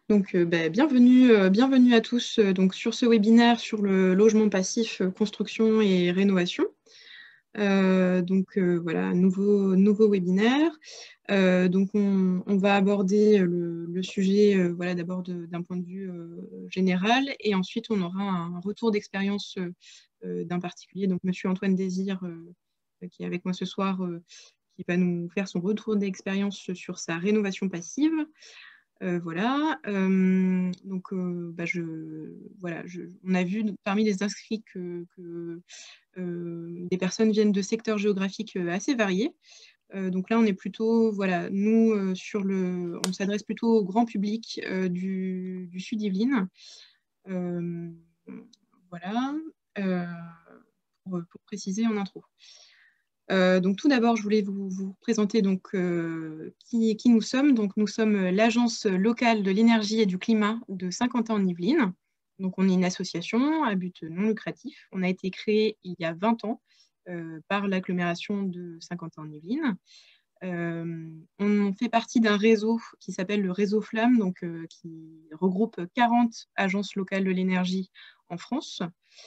Donc, bienvenue à tous donc, sur ce webinaire sur le logement passif, construction et rénovation. Voilà, nouveau webinaire. Donc, on va aborder le sujet voilà, d'abord d'un point de vue général, et ensuite on aura un retour d'expérience d'un particulier, donc Monsieur Antoine Désir, qui est avec moi ce soir, qui va nous faire son retour d'expérience sur sa rénovation passive. Voilà, on a vu parmi les inscrits que des personnes viennent de secteurs géographiques assez variés. Donc là, on est plutôt, voilà, nous, on s'adresse plutôt au grand public du Sud Yvelines. Voilà, euh, pour préciser en intro. Donc tout d'abord, je voulais vous présenter donc, qui nous sommes. Donc, nous sommes l'Agence locale de l'énergie et du climat de Saint-Quentin-en-Yvelines. Donc, on est une association à but non lucratif. On a été créé il y a 20 ans par l'agglomération de Saint-Quentin-en-Yvelines. On fait partie d'un réseau qui s'appelle le réseau Flamme, donc, qui regroupe 40 agences locales de l'énergie en France.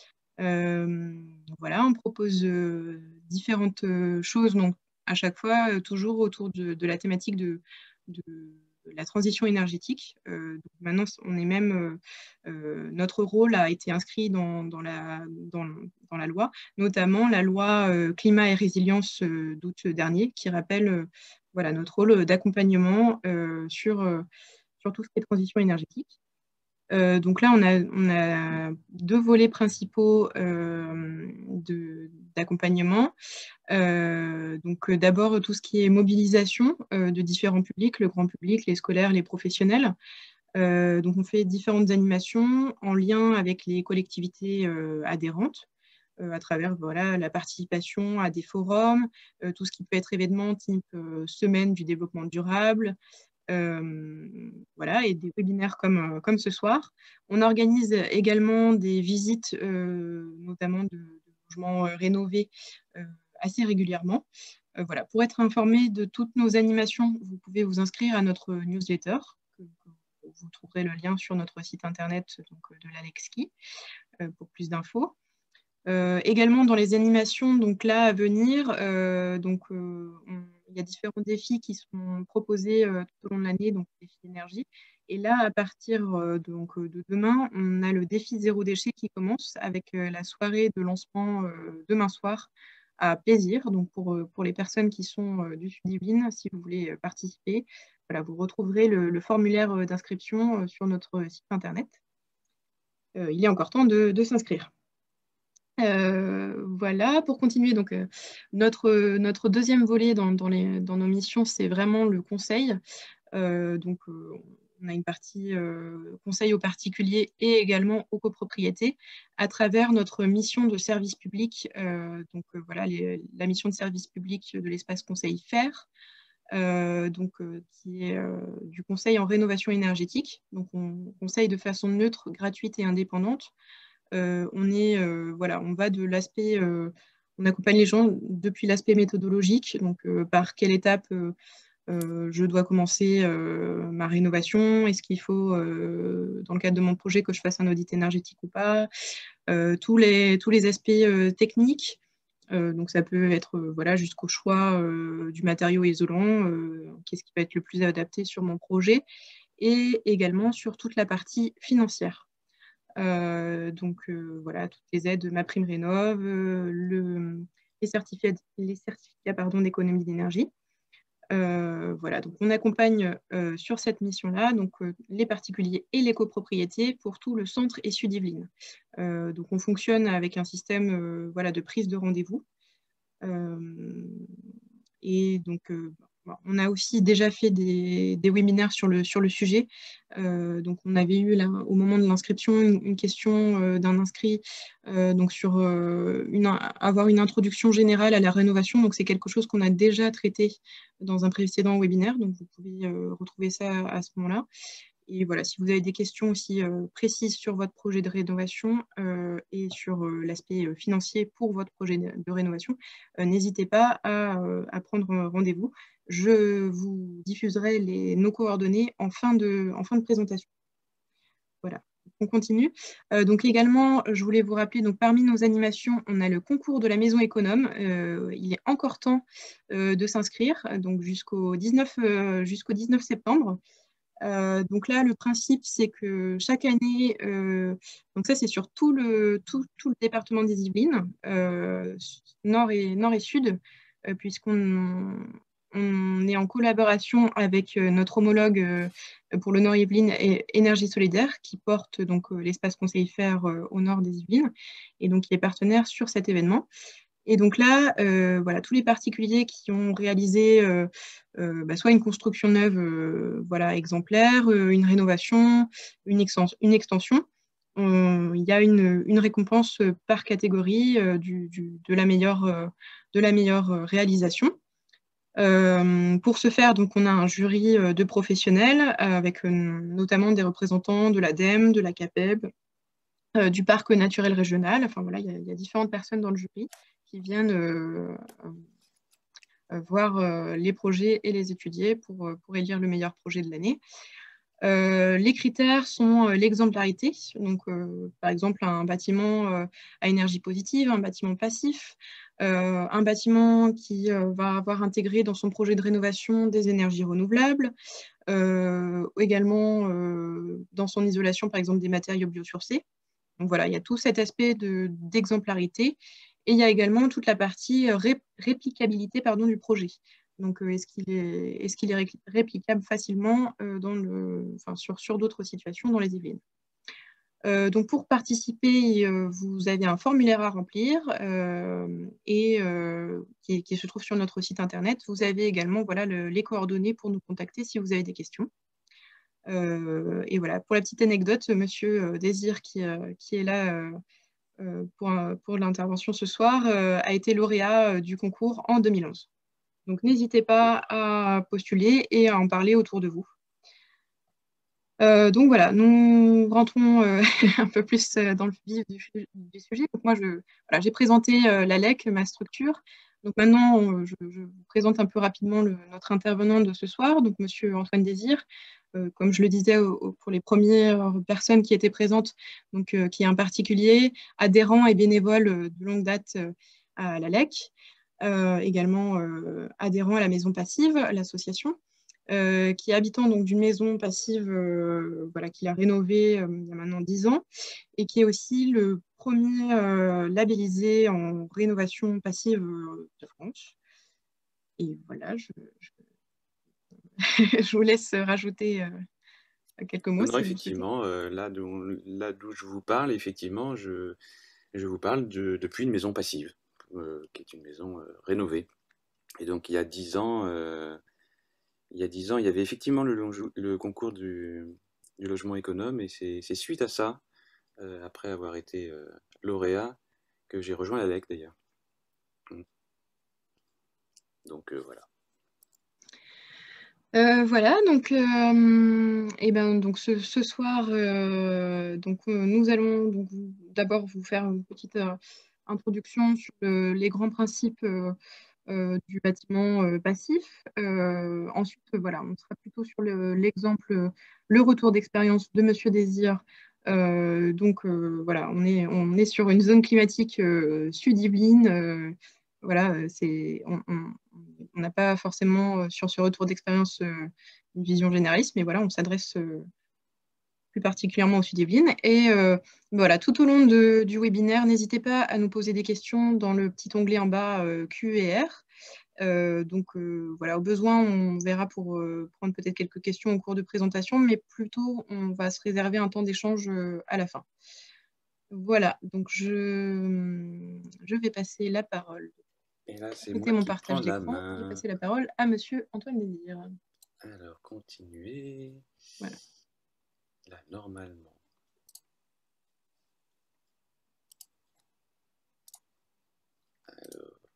Voilà, on propose différentes choses, donc à chaque fois, toujours autour de la thématique de la transition énergétique. Donc maintenant, notre rôle a été inscrit dans la loi, notamment la loi climat et résilience d'août dernier, qui rappelle voilà, notre rôle d'accompagnement sur tout ce qui est transition énergétique. Donc là, on a deux volets principaux d'accompagnement. Donc d'abord, tout ce qui est mobilisation de différents publics, le grand public, les scolaires, les professionnels. Donc on fait différentes animations en lien avec les collectivités adhérentes, à travers voilà, la participation à des forums, tout ce qui peut être événement type semaine du développement durable, voilà, et des webinaires comme ce soir. On organise également des visites, notamment de logements rénovés, assez régulièrement. Voilà. Pour être informé de toutes nos animations, vous pouvez vous inscrire à notre newsletter. Vous trouverez le lien sur notre site internet donc, de l'Alexki pour plus d'infos. Également dans les animations donc là à venir, il y a différents défis qui sont proposés tout au long de l'année, donc défis d'énergie. Et là, à partir de demain, on a le défi zéro déchet qui commence avec la soirée de lancement demain soir à Plaisir. Donc pour les personnes qui sont du Sud-Yvelines, si vous voulez participer, voilà, vous retrouverez le formulaire d'inscription sur notre site internet. Il est encore temps de s'inscrire. Voilà, pour continuer, donc, notre deuxième volet dans nos missions, c'est vraiment le conseil. On a une partie conseil aux particuliers et également aux copropriétés à travers notre mission de service public, voilà, la mission de service public de l'espace conseil FAIR, qui est du conseil en rénovation énergétique. Donc, on conseille de façon neutre, gratuite et indépendante. Voilà, on va de l'aspect, on accompagne les gens depuis l'aspect méthodologique, donc par quelle étape je dois commencer ma rénovation, est-ce qu'il faut, dans le cadre de mon projet, que je fasse un audit énergétique ou pas, tous les aspects techniques. Donc ça peut être voilà, jusqu'au choix du matériau isolant, qu'est-ce qui va être le plus adapté sur mon projet, et également sur toute la partie financière. Voilà, toutes les aides MaPrimeRénov', les certificats d'économie d'énergie. Voilà, donc on accompagne sur cette mission-là donc, les particuliers et les copropriétés pour tout le centre et Sud-Yvelines. Donc on fonctionne avec un système voilà, de prise de rendez-vous. Et donc, on a aussi déjà fait des webinaires sur le sujet. Donc, on avait eu, là, au moment de l'inscription, une question d'un inscrit donc sur avoir une introduction générale à la rénovation. Donc, c'est quelque chose qu'on a déjà traité dans un précédent webinaire. Donc, vous pouvez retrouver ça à ce moment-là. Et voilà, si vous avez des questions aussi précises sur votre projet de rénovation et sur l'aspect financier pour votre projet de rénovation, n'hésitez pas à prendre rendez-vous. Je vous diffuserai nos coordonnées en fin de présentation. on continue. Donc également, je voulais vous rappeler, donc parmi nos animations, on a le concours de la maison économe. Il est encore temps de s'inscrire, donc jusqu'au 19 septembre. Donc là, le principe, c'est que chaque année, donc ça, c'est sur tout le département des Yvelines, nord et sud, puisqu'on est en collaboration avec notre homologue pour le Nord Yvelines et Énergie Solidaire, qui porte donc l'espace Conseil Faire au nord des Yvelines, et donc qui est partenaire sur cet événement. Et donc là, voilà, tous les particuliers qui ont réalisé soit une construction neuve voilà, exemplaire, une rénovation, une extension, il y a une récompense par catégorie de la meilleure réalisation. Pour ce faire, donc, on a un jury de professionnels avec notamment des représentants de l'ADEME, de la CAPEB, du parc naturel régional. Enfin voilà, il y a différentes personnes dans le jury qui viennent voir les projets et les étudier pour élire le meilleur projet de l'année. Les critères sont l'exemplarité, donc par exemple un bâtiment à énergie positive, un bâtiment passif, un bâtiment qui va avoir intégré dans son projet de rénovation des énergies renouvelables, également dans son isolation par exemple des matériaux biosourcés. Donc voilà, il y a tout cet aspect d'exemplarité. Et il y a également toute la partie réplicabilité du projet. Donc, est-ce qu'il est réplicable facilement sur d'autres situations dans les Yvelines. Donc, pour participer, vous avez un formulaire à remplir qui se trouve sur notre site internet. Vous avez également voilà, les coordonnées pour nous contacter si vous avez des questions. Et voilà, pour la petite anecdote, Monsieur Désir, qui est là pour l'intervention ce soir, a été lauréat du concours en 2011. Donc n'hésitez pas à postuler et à en parler autour de vous. Donc voilà, nous rentrons un peu plus dans le vif du sujet. Donc moi, j'ai présenté l'ALEC, ma structure. Donc maintenant, je vous présente un peu rapidement notre intervenant de ce soir, donc Monsieur Antoine Désir. Comme je le disais pour les premières personnes qui étaient présentes, donc, qui est un particulier, adhérent et bénévole de longue date à l'ALEC, également adhérent à la Maison Passive, l'association. Qui est habitant donc d'une maison passive voilà, qu'il a rénovée il y a maintenant 10 ans et qui est aussi le premier labellisé en rénovation passive de France. Et voilà, je vous laisse rajouter quelques mots Non, si vous le souhaitez. effectivement, là d'où je vous parle, effectivement, je vous parle depuis une maison passive, qui est une maison rénovée. Et donc, il y a 10 ans, il y avait effectivement le concours du logement économe, et c'est suite à ça, après avoir été lauréat, que j'ai rejoint l'ADEC d'ailleurs. Donc voilà. Voilà, donc, donc ce soir, nous allons d'abord vous faire une petite introduction sur les grands principes du bâtiment passif. Ensuite, voilà, on sera plutôt sur l'exemple, le retour d'expérience de Monsieur Désir. Voilà, on est sur une zone climatique sud-Yvelines. Voilà, on n'a pas forcément sur ce retour d'expérience une vision généraliste, mais voilà, on s'adresse plus particulièrement au Sud-Yvelines. Et voilà, tout au long du webinaire, n'hésitez pas à nous poser des questions dans le petit onglet en bas Q&R. Voilà, au besoin, on verra pour prendre peut-être quelques questions au cours de présentation, mais plutôt, on va se réserver un temps d'échange à la fin. Voilà, donc je vais passer la parole. Et là, c'est Arrêtez moi mon qui partage prends la d'écran. Je vais main. passer la parole à Monsieur Antoine Désir. Alors, continuez. Voilà. Là, normalement. Alors,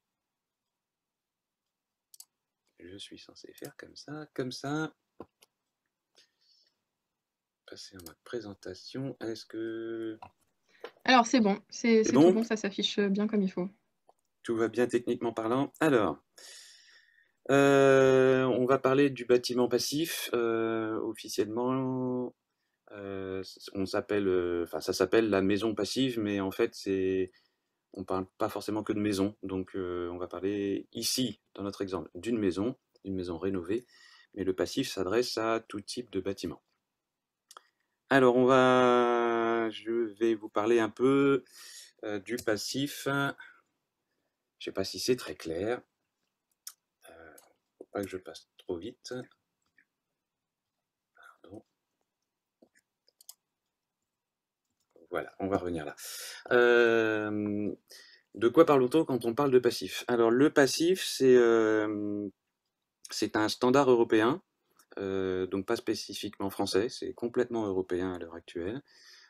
je suis censé faire comme ça, comme ça. Passer à ma présentation. Est-ce que Alors, c'est bon, c'est c'est tout bon? bon, ça s'affiche bien comme il faut. Tout va bien techniquement parlant. Alors, on va parler du bâtiment passif. Officiellement, Ça s'appelle la maison passive, mais en fait, on parle pas forcément que de maison. Donc, on va parler ici, dans notre exemple, une maison rénovée, mais le passif s'adresse à tout type de bâtiment. Alors, je vais vous parler un peu du passif. Je ne sais pas si c'est très clair. Faut pas que je passe trop vite. Pardon. Voilà, on va revenir là. De quoi parle-t-on quand on parle de passif? Alors, le passif, c'est un standard européen, donc pas spécifiquement français, c'est complètement européen à l'heure actuelle,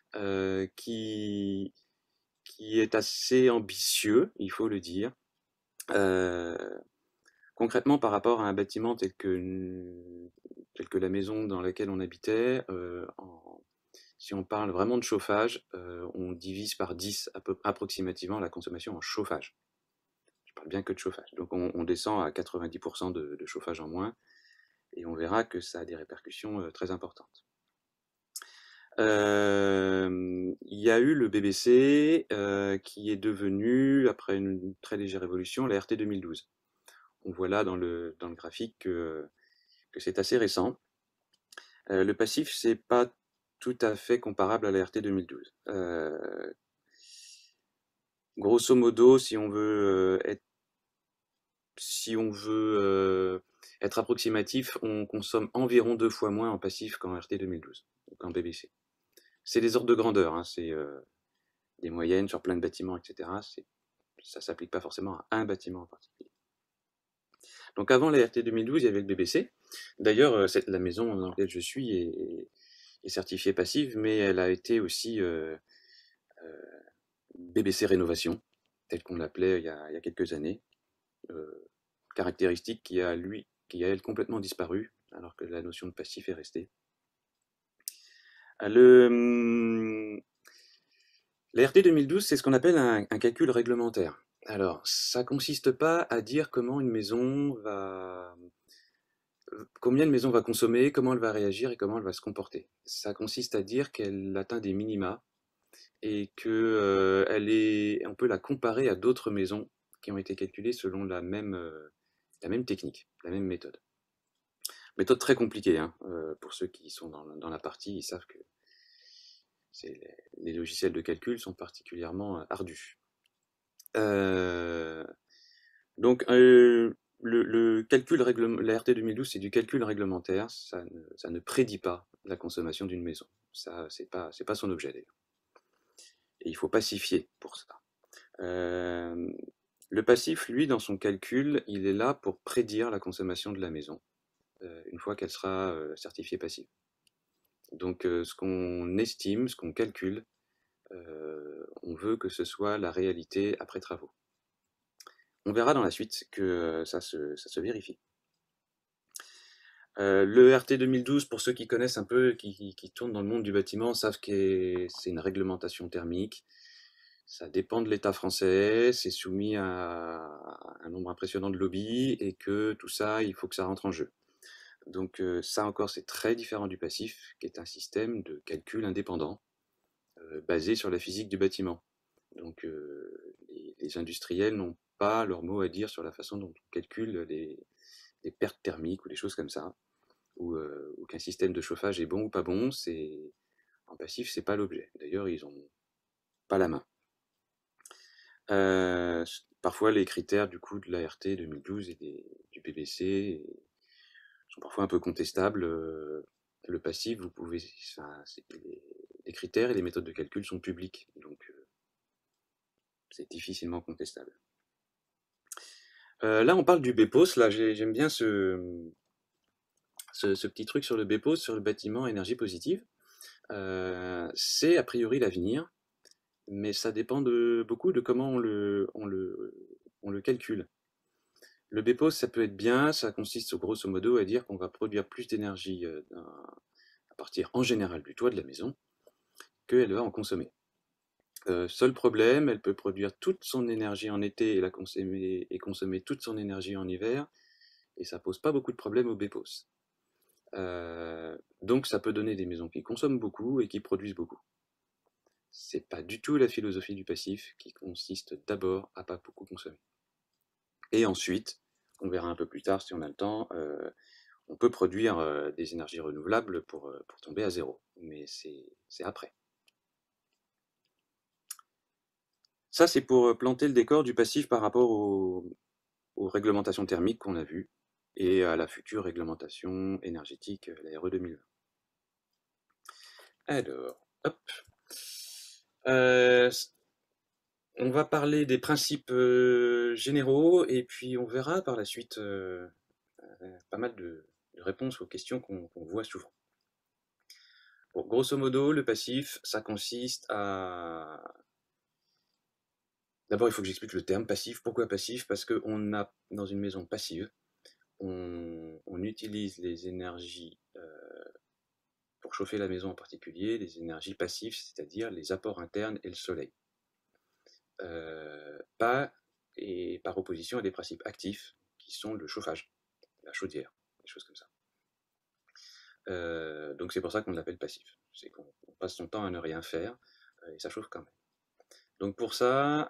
qui est assez ambitieux, il faut le dire. Euh, Concrètement, par rapport à un bâtiment tel que la maison dans laquelle on habitait, si on parle vraiment de chauffage, on divise par 10 approximativement la consommation en chauffage. Je parle bien que de chauffage. Donc on descend à 90% de chauffage en moins, et on verra que ça a des répercussions très importantes. Il y a eu le BBC qui est devenu, après une très légère évolution, la RT 2012. On voit là dans le graphique que c'est assez récent. Le passif, c'est pas tout à fait comparable à la RT 2012. Grosso modo, être approximatif, on consomme environ 2 fois moins en passif qu'en RT 2012, qu'en BBC. C'est des ordres de grandeur, hein, c'est des moyennes sur plein de bâtiments, etc. Ça ne s'applique pas forcément à un bâtiment en particulier. Donc avant la RT 2012, il y avait le BBC. D'ailleurs, la maison dans laquelle je suis est certifiée passive, mais elle a été aussi BBC Rénovation, tel qu'on l'appelait il y a quelques années. Caractéristique qui a, elle, complètement disparu, alors que la notion de passif est restée. La RT 2012, c'est ce qu'on appelle un calcul réglementaire. Alors, ça consiste pas à dire combien une maison va consommer, comment elle va réagir et comment elle va se comporter. Ça consiste à dire qu'elle atteint des minima et que on peut la comparer à d'autres maisons qui ont été calculées selon la même technique, la même méthode. Méthode très compliquée, hein, pour ceux qui sont dans la partie, ils savent que les logiciels de calcul sont particulièrement ardus. Donc, le calcul la RT 2012, c'est du calcul réglementaire, ça ne prédit pas la consommation d'une maison. Ça, c'est pas son objet d'ailleurs. Et il faut pacifier pour ça. Le passif, lui, dans son calcul, il est là pour prédire la consommation de la maison, une fois qu'elle sera certifiée passive. Donc, ce qu'on estime, ce qu'on calcule, on veut que ce soit la réalité après travaux. On verra dans la suite que ça se vérifie. Le RT 2012, pour ceux qui connaissent un peu, qui tournent dans le monde du bâtiment, savent que c'est une réglementation thermique. Ça dépend de l'État français, c'est soumis à un nombre impressionnant de lobbies, et que tout ça, il faut que ça rentre en jeu. Donc ça encore, c'est très différent du passif, qui est un système de calcul indépendant, basé sur la physique du bâtiment. Donc les industriels n'ont pas leur mot à dire sur la façon dont on calcule les pertes thermiques ou des choses comme ça, ou qu'un système de chauffage est bon ou pas bon. En passif, c'est pas l'objet. D'ailleurs, ils n'ont pas la main. Parfois, les critères du coup de l'ART 2012 et du BBC sont parfois un peu contestables. Le passif, vous pouvez, enfin, les critères et les méthodes de calcul sont publics, donc c'est difficilement contestable. Là, on parle du BPOS. Là, j'aime bien ce petit truc sur le BPOS, sur le bâtiment énergie positive. C'est a priori l'avenir, mais ça dépend beaucoup de comment on le calcule. Le BPOS, ça peut être bien, ça consiste grosso modo à dire qu'on va produire plus d'énergie à partir en général du toit de la maison qu'elle va en consommer. Seul problème, elle peut produire toute son énergie en été et consommer toute son énergie en hiver, et ça pose pas beaucoup de problèmes au BPOS. Donc ça peut donner des maisons qui consomment beaucoup et qui produisent beaucoup. C'est pas du tout la philosophie du passif qui consiste d'abord à pas beaucoup consommer. Et ensuite, on verra un peu plus tard si on a le temps, on peut produire des énergies renouvelables pour tomber à zéro, mais c'est après. Ça, c'est pour planter le décor du passif par rapport aux réglementations thermiques qu'on a vues et à la future réglementation énergétique, la RE 2020. Alors, hop. Euh, on va parler des principes généraux et puis on verra par la suite pas mal de réponses aux questions qu'on voit souvent. Bon, grosso modo, le passif, ça consiste à... D'abord, il faut que j'explique le terme passif. Pourquoi passif? Parce qu'on a, dans une maison passive, on utilise les énergies, pour chauffer la maison en particulier, les énergies passives, c'est-à-dire les apports internes et le soleil. Pas, et par opposition à des principes actifs, qui sont le chauffage, la chaudière, des choses comme ça. Donc c'est pour ça qu'on l'appelle passif. C'est qu'on passe son temps à ne rien faire, et ça chauffe quand même. Donc pour ça,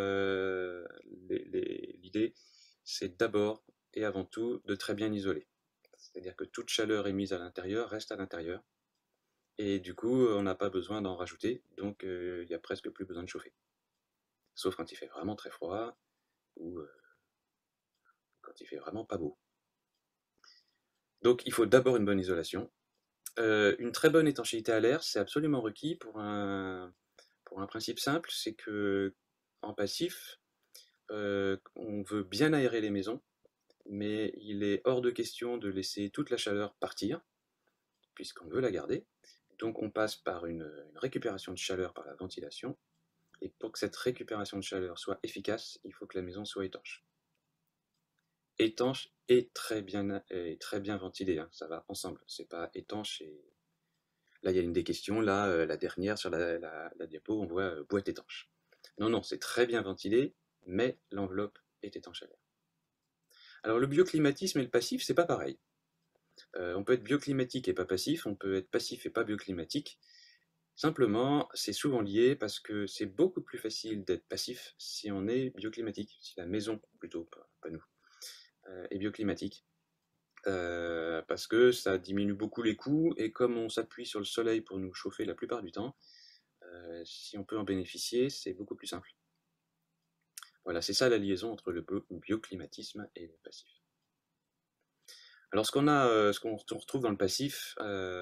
l'idée, c'est d'abord et avant tout de très bien isoler. C'est-à-dire que toute chaleur émise à l'intérieur reste à l'intérieur. Et du coup, on n'a pas besoin d'en rajouter, donc il n'y a presque plus besoin de chauffer. Sauf quand il fait vraiment très froid, ou quand il fait vraiment pas beau. Donc il faut d'abord une bonne isolation. Une très bonne étanchéité à l'air, c'est absolument requis pour un principe simple, c'est que en passif, on veut bien aérer les maisons, mais il est hors de question de laisser toute la chaleur partir, puisqu'on veut la garder. Donc on passe par une récupération de chaleur par la ventilation, et pour que cette récupération de chaleur soit efficace, il faut que la maison soit étanche. Étanche et très bien ventilée, hein, ça va ensemble, c'est pas étanche et... Là, il y a une des questions, là, la dernière sur la diapo, on voit boîte étanche. Non, non, c'est très bien ventilé, mais l'enveloppe est étanche à l'air. Alors le bioclimatisme et le passif, c'est pas pareil. On peut être bioclimatique et pas passif, on peut être passif et pas bioclimatique. Simplement, c'est souvent lié parce que c'est beaucoup plus facile d'être passif si on est bioclimatique, si la maison, plutôt, pas nous, est bioclimatique. Parce que ça diminue beaucoup les coûts et comme on s'appuie sur le soleil pour nous chauffer la plupart du temps, si on peut en bénéficier, c'est beaucoup plus simple. Voilà, c'est ça la liaison entre le bioclimatisme et le passif. Alors ce qu'on retrouve dans le passif,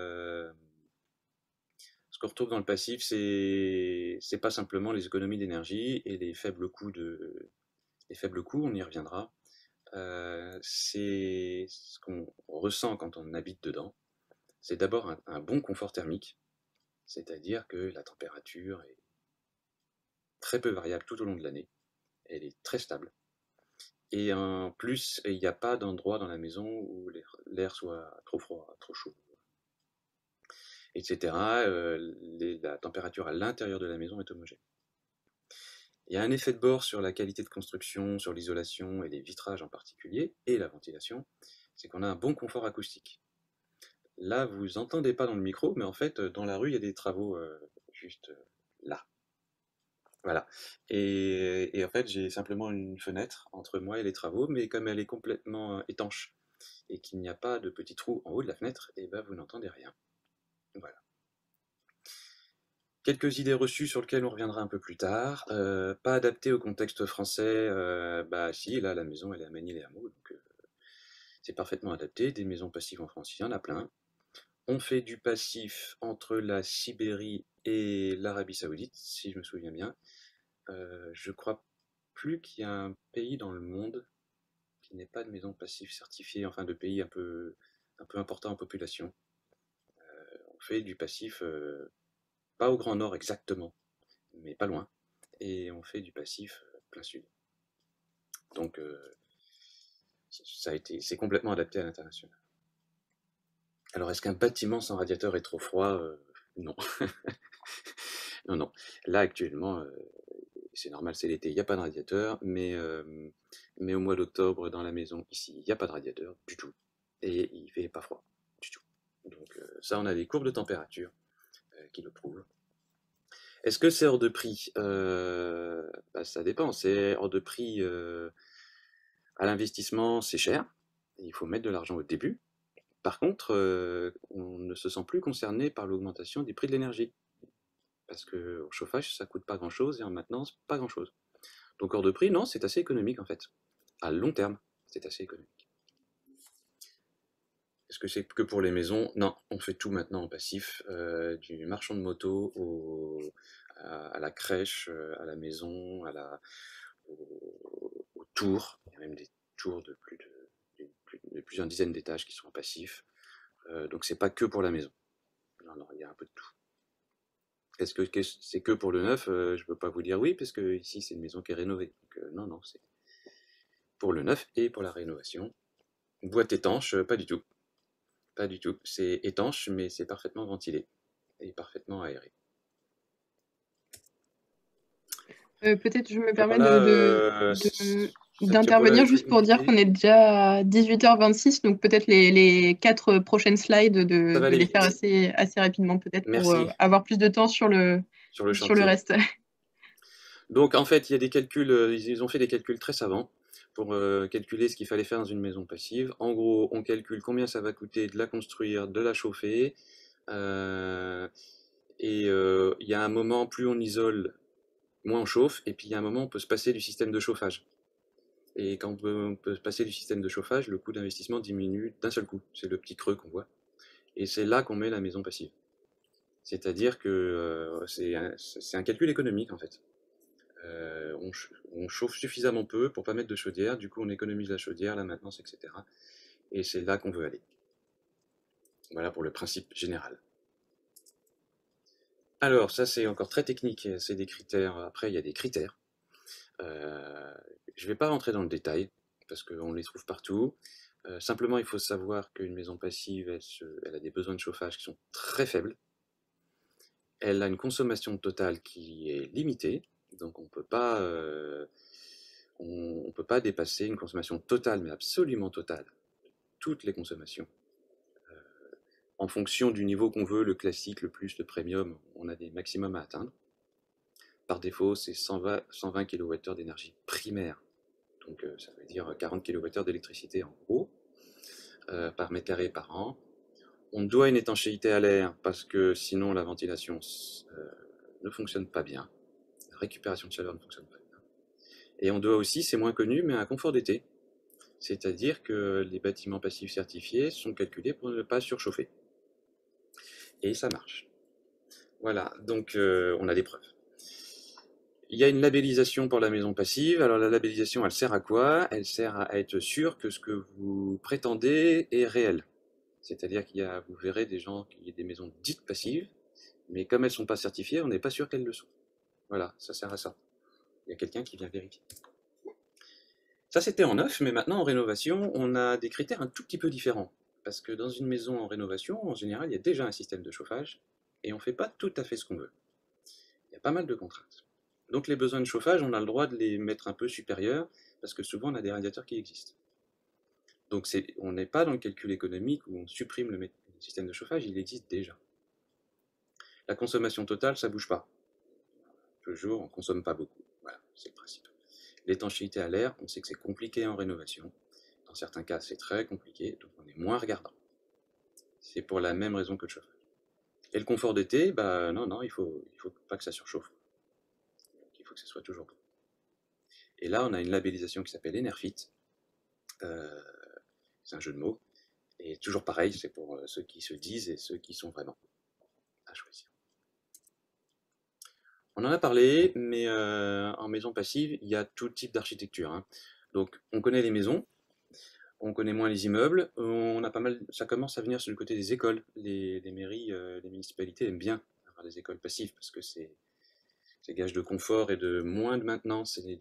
c'est pas simplement les économies d'énergie et les faibles coûts, on y reviendra. C'est ce qu'on ressent quand on habite dedans. C'est d'abord un bon confort thermique, c'est-à-dire que la température est très peu variable tout au long de l'année, elle est très stable. Et en plus, il n'y a pas d'endroit dans la maison où l'air soit trop froid, trop chaud, etc. La température à l'intérieur de la maison est homogène. Il y a un effet de bord sur la qualité de construction, sur l'isolation et les vitrages en particulier, et la ventilation, c'est qu'on a un bon confort acoustique. Là, vous n'entendez pas dans le micro, mais en fait, dans la rue, il y a des travaux juste là. Voilà. Et en fait, j'ai simplement une fenêtre entre moi et les travaux, mais comme elle est complètement étanche et qu'il n'y a pas de petit trou en haut de la fenêtre, et ben vous n'entendez rien. Voilà. Quelques idées reçues sur lesquelles on reviendra un peu plus tard. Pas adapté au contexte français, bah si, là la maison elle est à Magny-les-Hameaux, donc c'est parfaitement adapté. Des maisons passives en France, il y en a plein. On fait du passif entre la Sibérie et l'Arabie Saoudite, si je me souviens bien. Je crois plus qu'il y a un pays dans le monde qui n'ait pas de maison passive certifiée, enfin de pays un peu important en population. On fait du passif, pas au Grand Nord exactement, mais pas loin. Et on fait du passif plein sud. Donc c'est complètement adapté à l'international. Alors est-ce qu'un bâtiment sans radiateur est trop froid? Non. Non, non. Là actuellement, c'est normal, c'est l'été, il n'y a pas de radiateur, mais au mois d'octobre, dans la maison, ici, il n'y a pas de radiateur du tout. Et il fait pas froid du tout. Donc ça, on a des courbes de température qui le prouvent. Est-ce que c'est hors de prix? Ça dépend. C'est hors de prix à l'investissement, c'est cher. Il faut mettre de l'argent au début. Par contre, on ne se sent plus concerné par l'augmentation des prix de l'énergie. Parce qu'au chauffage, ça coûte pas grand-chose et en maintenance, pas grand-chose. Donc hors de prix, non, c'est assez économique en fait. À long terme, c'est assez économique. Est-ce que c'est que pour les maisons? Non, on fait tout maintenant en passif, du marchand de moto à la crèche, à la maison, au tour. Il y a même des tours de plusieurs dizaines d'étages qui sont en passif. Donc c'est pas que pour la maison. Non, non, il y a un peu de tout. Est-ce que c'est que pour le neuf? Je peux pas vous dire oui, parce que ici c'est une maison qui est rénovée. Donc non, non, c'est pour le neuf et pour la rénovation. Boîte étanche, pas du tout. Pas du tout. C'est étanche, mais c'est parfaitement ventilé et parfaitement aéré. Peut-être je me permets Voilà, ça tient quoi d'intervenir très juste pour dire qu'on compliqué. est déjà à 18h26, donc peut-être les 4 prochaines slides Ça va de aller les faire vite. assez rapidement, peut-être pour Merci avoir plus de temps sur sur le sur le chantier. reste. Donc en fait, il y a des calculs, ils ont fait des calculs très savants pour calculer ce qu'il fallait faire dans une maison passive. En gros, on calcule combien ça va coûter de la construire, de la chauffer. euh, il y a un moment, plus on isole, moins on chauffe. Et puis il y a un moment, on peut se passer du système de chauffage. Et quand on peut se passer du système de chauffage, le coût d'investissement diminue d'un seul coup. C'est le petit creux qu'on voit. Et c'est là qu'on met la maison passive. C'est-à-dire que c'est un calcul économique en fait. On chauffe suffisamment peu pour pas mettre de chaudière, du coup on économise la chaudière, la maintenance, etc. Et c'est là qu'on veut aller. Voilà pour le principe général. Alors ça c'est encore très technique, c'est des critères. Après il y a des critères. Je ne vais pas rentrer dans le détail parce qu'on les trouve partout. Simplement il faut savoir qu'une maison passive, elle a des besoins de chauffage qui sont très faibles. Elle a une consommation totale qui est limitée, donc on peut pas dépasser une consommation totale, mais absolument totale, toutes les consommations. En fonction du niveau qu'on veut, le classique, le plus, le premium, on a des maximums à atteindre. Par défaut, c'est 120 kWh d'énergie primaire, donc ça veut dire 40 kWh d'électricité en gros, par mètre carré par an. On doit une étanchéité à l'air parce que sinon la ventilation ne fonctionne pas bien. La récupération de chaleur ne fonctionne pas bien. Et on doit aussi, c'est moins connu, mais un confort d'été. C'est-à-dire que les bâtiments passifs certifiés sont calculés pour ne pas surchauffer. Et ça marche. Voilà, donc on a des preuves. Il y a une labellisation pour la maison passive. Alors la labellisation, elle sert à quoi? Elle sert à être sûr que ce que vous prétendez est réel. C'est-à-dire vous verrez des gens qui ont des maisons dites passives, mais comme elles ne sont pas certifiées, on n'est pas sûr qu'elles le sont. Voilà, ça sert à ça. Il y a quelqu'un qui vient vérifier. Ça, c'était en neuf, mais maintenant en rénovation, on a des critères un tout petit peu différents. Parce que dans une maison en rénovation, en général, il y a déjà un système de chauffage et on ne fait pas tout à fait ce qu'on veut. Il y a pas mal de contraintes. Donc les besoins de chauffage, on a le droit de les mettre un peu supérieurs parce que souvent on a des radiateurs qui existent. Donc on n'est pas dans le calcul économique où on supprime le système de chauffage, il existe déjà. La consommation totale, ça ne bouge pas. Toujours, on ne consomme pas beaucoup. Voilà, c'est le principe. L'étanchéité à l'air, on sait que c'est compliqué en rénovation. Dans certains cas, c'est très compliqué, donc on est moins regardant. C'est pour la même raison que le chauffage. Et le confort d'été, non, il faut pas que ça surchauffe. Donc, il faut que ça soit toujours bon. Et là, on a une labellisation qui s'appelle Enerfit. C'est un jeu de mots. Et toujours pareil, c'est pour ceux qui se disent et ceux qui sont vraiment à choisir. On en a parlé, mais en maison passive, il y a tout type d'architecture. Hein. Donc, on connaît les maisons, on connaît moins les immeubles. On a pas mal, ça commence à venir sur le côté des écoles. Les mairies, les municipalités aiment bien avoir des écoles passives parce que c'est gage de confort et de moins de maintenance et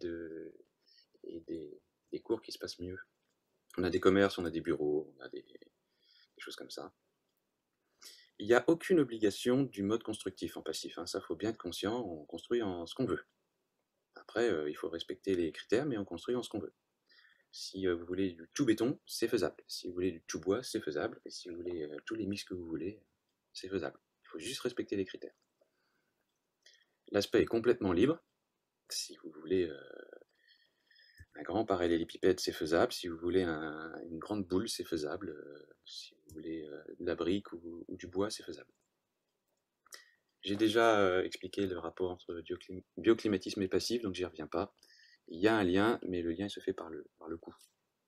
des cours qui se passent mieux. On a des commerces, on a des bureaux, on a des choses comme ça. Il n'y a aucune obligation du mode constructif en passif. Hein. Ça, faut bien être conscient. On construit en ce qu'on veut. Après, il faut respecter les critères, mais on construit en ce qu'on veut. Si vous voulez du tout béton, c'est faisable. Si vous voulez du tout bois, c'est faisable. Et si vous voulez tous les mix que vous voulez, c'est faisable. Il faut juste respecter les critères. L'aspect est complètement libre. Si vous voulez un grand parallélépipède, c'est faisable. Si vous voulez une grande boule, c'est faisable. Si vous voulez de la brique ou du bois, c'est faisable. J'ai déjà expliqué le rapport entre bioclimatisme et passif, donc j'y reviens pas. Il y a un lien, mais le lien se fait par le coût.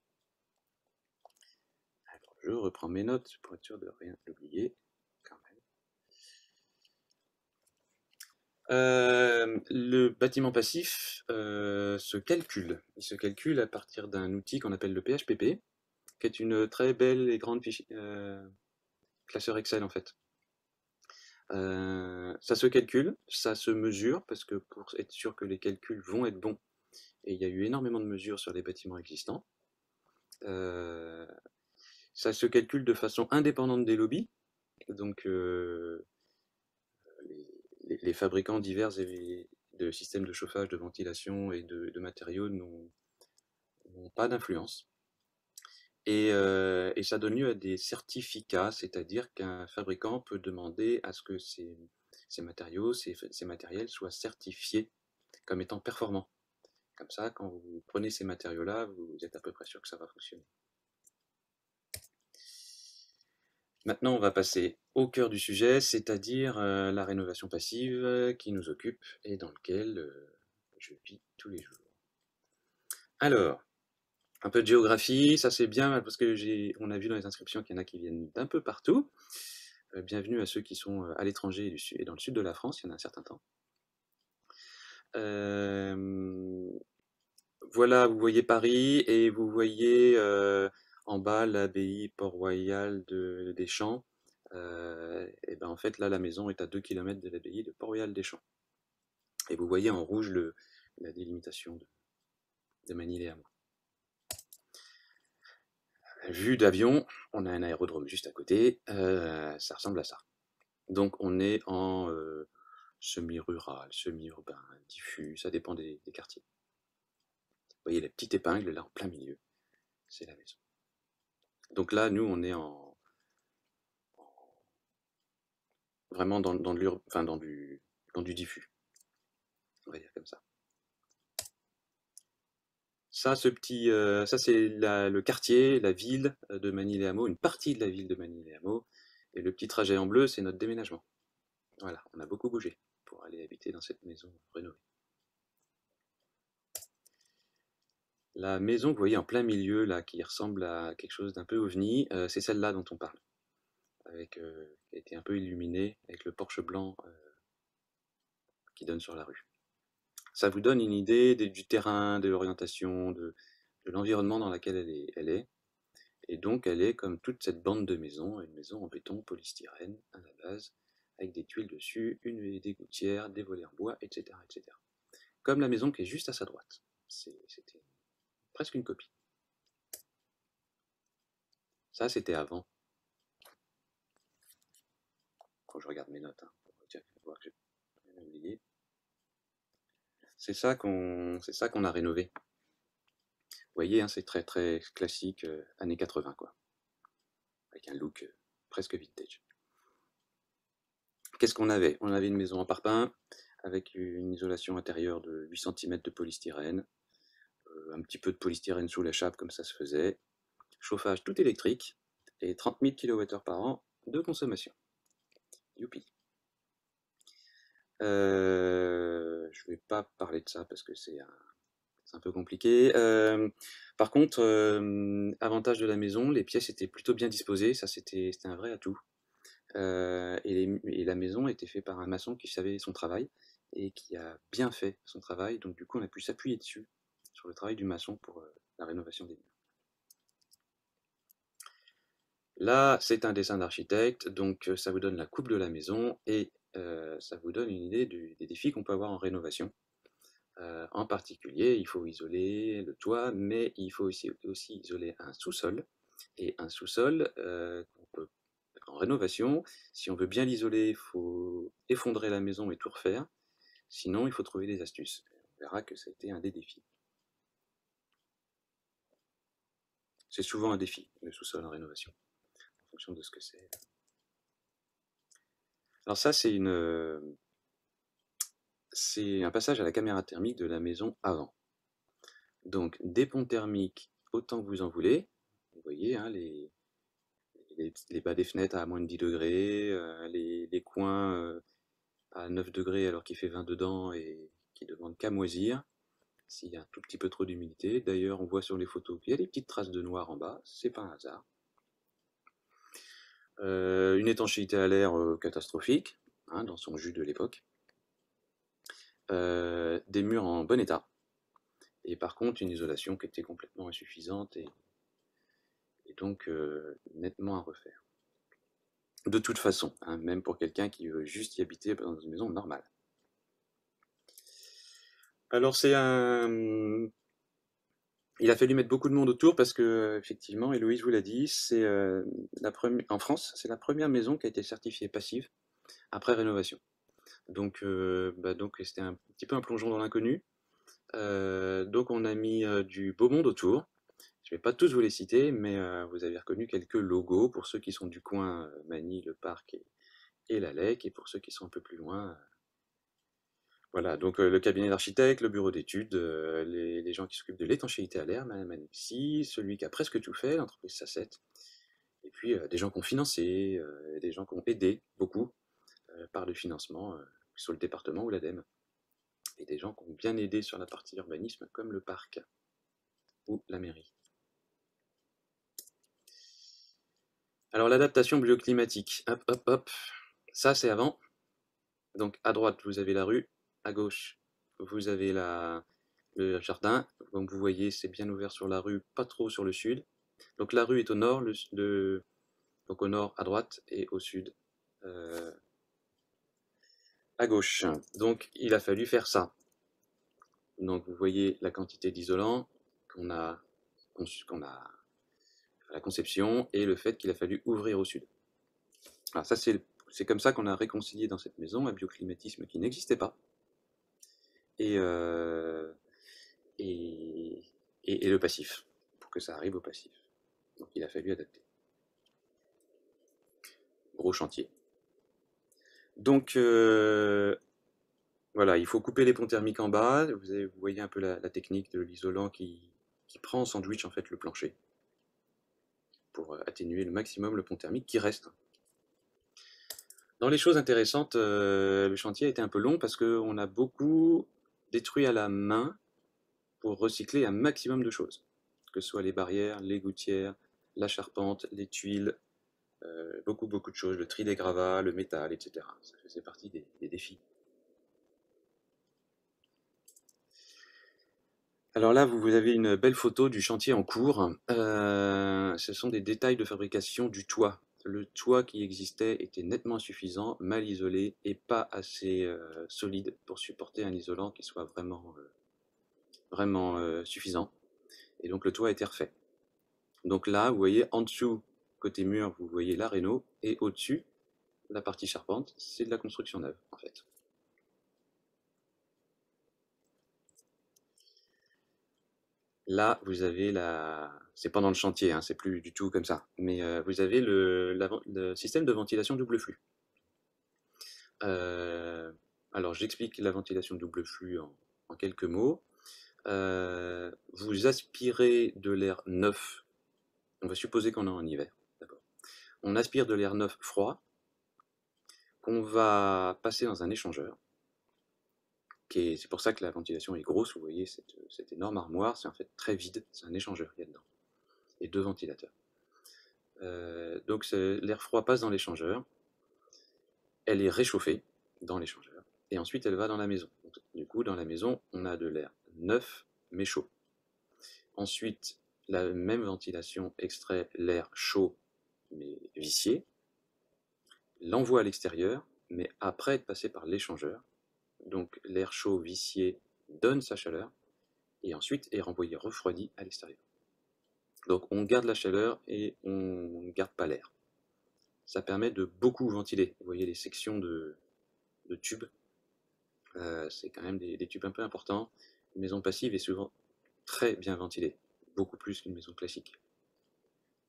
Alors, je reprends mes notes pour être sûr de rien oublier. Quand même. Le bâtiment passif se calcule. Il se calcule à partir d'un outil qu'on appelle le PHPP, qui est une très belle et grande classeur Excel en fait. Ça se calcule, ça se mesure, parce que pour être sûr que les calculs vont être bons, et il y a eu énormément de mesures sur les bâtiments existants, ça se calcule de façon indépendante des lobbies, donc les fabricants divers de systèmes de chauffage, de ventilation et de matériaux n'ont pas d'influence. Et ça donne lieu à des certificats, c'est-à-dire qu'un fabricant peut demander à ce que ces matériaux, ces matériels soient certifiés comme étant performants. Comme ça, quand vous prenez ces matériaux-là, vous êtes à peu près sûr que ça va fonctionner. Maintenant, on va passer au cœur du sujet, c'est-à-dire la rénovation passive qui nous occupe et dans lequel je vis tous les jours. Alors, un peu de géographie, ça c'est bien parce que on a vu dans les inscriptions qu'il y en a qui viennent d'un peu partout. Bienvenue à ceux qui sont à l'étranger et dans le sud de la France, il y en a un certain temps. Voilà, vous voyez Paris et vous voyez en bas l'abbaye Port-Royal des Champs. Et ben en fait là la maison est à 2 km de l'abbaye de Port-Royal des Champs. Et vous voyez en rouge la délimitation de Manille-les-Hameaux. Vue d'avion, on a un aérodrome juste à côté, ça ressemble à ça. Donc on est en semi-rural, semi-urbain, diffus, ça dépend des quartiers. Vous voyez la petite épingle là en plein milieu, c'est la maison. Donc là, nous, on est vraiment dans du diffus, on va dire comme ça. Ça, ça c'est le quartier, la ville de Manille-les-Hameaux, une partie de la ville de Manille-les-Hameaux. Et le petit trajet en bleu, c'est notre déménagement. Voilà, on a beaucoup bougé pour aller habiter dans cette maison rénovée. La maison que vous voyez en plein milieu, là, qui ressemble à quelque chose d'un peu ovni, c'est celle-là dont on parle. Qui a été un peu illuminée, avec le porche blanc qui donne sur la rue. Ça vous donne une idée du terrain, de l'orientation, de l'environnement dans lequel elle est. Et donc elle est comme toute cette bande de maisons, une maison en béton polystyrène à la base, avec des tuiles dessus, des gouttières, des volets en bois, etc., etc. Comme la maison qui est juste à sa droite. C'était presque une copie. Ça, c'était avant. Quand je regarde mes notes, tiens, faut voir que j'ai rien oublié. C'est ça qu'on a rénové. Vous voyez, c'est très très classique, années 80, quoi. Avec un look presque vintage. Qu'est-ce qu'on avait? On avait une maison en parpaing, avec une isolation intérieure de 8 cm de polystyrène, un petit peu de polystyrène sous la chape comme ça se faisait, chauffage tout électrique et 30 000 kWh par an de consommation. Youpi. Je vais pas parler de ça parce que c'est un peu compliqué. Par contre, avantage de la maison, les pièces étaient plutôt bien disposées, ça c'était un vrai atout. Et la maison était faite par un maçon qui savait son travail et qui a bien fait son travail, donc du coup on a pu s'appuyer dessus, sur le travail du maçon pour la rénovation des murs. Là, c'est un dessin d'architecte, donc ça vous donne la coupe de la maison et ça vous donne une idée des défis qu'on peut avoir en rénovation. En particulier, il faut isoler le toit, mais il faut aussi isoler un sous-sol. Et un sous-sol, en rénovation, si on veut bien l'isoler, il faut effondrer la maison et tout refaire. Sinon, il faut trouver des astuces. On verra que ça a été un des défis. C'est souvent un défi, le sous-sol en rénovation, en fonction de ce que c'est. Alors ça, c'est un passage à la caméra thermique de la maison avant. Donc des ponts thermiques autant que vous en voulez. Vous voyez, hein, les bas des fenêtres à moins de 10 degrés, les coins à 9 degrés alors qu'il fait 20 dedans et qui ne demandent qu'à moisir s'il y a un tout petit peu trop d'humidité. D'ailleurs, on voit sur les photos qu'il y a des petites traces de noir en bas, c'est pas un hasard. Une étanchéité à l'air catastrophique, hein, dans son jus de l'époque. Des murs en bon état. Et par contre, une isolation qui était complètement insuffisante et donc nettement à refaire. De toute façon, hein, même pour quelqu'un qui veut juste y habiter dans une maison normale. Alors il a fallu mettre beaucoup de monde autour parce que, effectivement, Héloïse vous l'a dit, c'est en France, c'est la première maison qui a été certifiée passive après rénovation. Donc c'était un petit peu un plongeon dans l'inconnu. Donc on a mis du beau monde autour. Je ne vais pas tous vous les citer, mais vous avez reconnu quelques logos pour ceux qui sont du coin, Magny, le parc et la Lec, et pour ceux qui sont un peu plus loin, voilà, donc le cabinet d'architecte, le bureau d'études, les gens qui s'occupent de l'étanchéité à l'air, Madame Annecy, celui qui a presque tout fait, l'entreprise Sasset, et puis des gens qui ont financé, des gens qui ont aidé beaucoup par le financement, sur le département ou l'ADEME, et des gens qui ont bien aidé sur la partie urbanisme, comme le parc ou la mairie. Alors l'adaptation bioclimatique, hop, hop, hop, ça c'est avant. Donc à droite, vous avez la rue, à gauche, vous avez le jardin. Comme vous voyez, c'est bien ouvert sur la rue, pas trop sur le sud. Donc la rue est au nord, donc au nord à droite et au sud à gauche. Donc il a fallu faire ça. Donc vous voyez la quantité d'isolant qu'on a à la conception et le fait qu'il a fallu ouvrir au sud. Alors ça c'est comme ça qu'on a réconcilié dans cette maison un bioclimatisme qui n'existait pas. Et, et, et le passif, pour que ça arrive au passif. Donc il a fallu adapter. Gros chantier. Donc voilà, il faut couper les ponts thermiques en bas. Vous voyez un peu la technique de l'isolant qui prend en sandwich en fait le plancher pour atténuer le maximum le pont thermique qui reste. Dans les choses intéressantes, le chantier a été un peu long parce qu'on a beaucoup détruit à la main pour recycler un maximum de choses, que ce soit les barrières, les gouttières, la charpente, les tuiles, beaucoup de choses, le tri des gravats, le métal, etc. Ça faisait partie des défis. Alors là, vous avez une belle photo du chantier en cours. Ce sont des détails de fabrication du toit. Le toit qui existait était nettement insuffisant, mal isolé et pas assez solide pour supporter un isolant qui soit vraiment suffisant. Et donc le toit a été refait. Donc là, vous voyez en dessous, côté mur, vous voyez la réno, et au-dessus, la partie charpente, c'est de la construction neuve en fait. Là, vous avez c'est pendant le chantier, hein, c'est plus du tout comme ça, mais vous avez le système de ventilation double flux. Alors, j'explique la ventilation double flux en quelques mots. Vous aspirez de l'air neuf. On va supposer qu'on est en hiver, d'accord. On aspire de l'air neuf froid qu'on va passer dans un échangeur. C'est pour ça que la ventilation est grosse. Vous voyez cette énorme armoire, c'est en fait très vide. C'est un échangeur qu'il y a dedans et deux ventilateurs. Donc l'air froid passe dans l'échangeur, elle est réchauffée dans l'échangeur, et ensuite elle va dans la maison. Donc, du coup, dans la maison, on a de l'air neuf mais chaud. Ensuite, la même ventilation extrait l'air chaud mais vicié, l'envoie à l'extérieur, mais après être passé par l'échangeur. Donc l'air chaud vicié donne sa chaleur, et ensuite est renvoyé refroidi à l'extérieur. Donc on garde la chaleur et on ne garde pas l'air. Ça permet de beaucoup ventiler. Vous voyez les sections de tubes, c'est quand même des tubes un peu importants. Une maison passive est souvent très bien ventilée, beaucoup plus qu'une maison classique.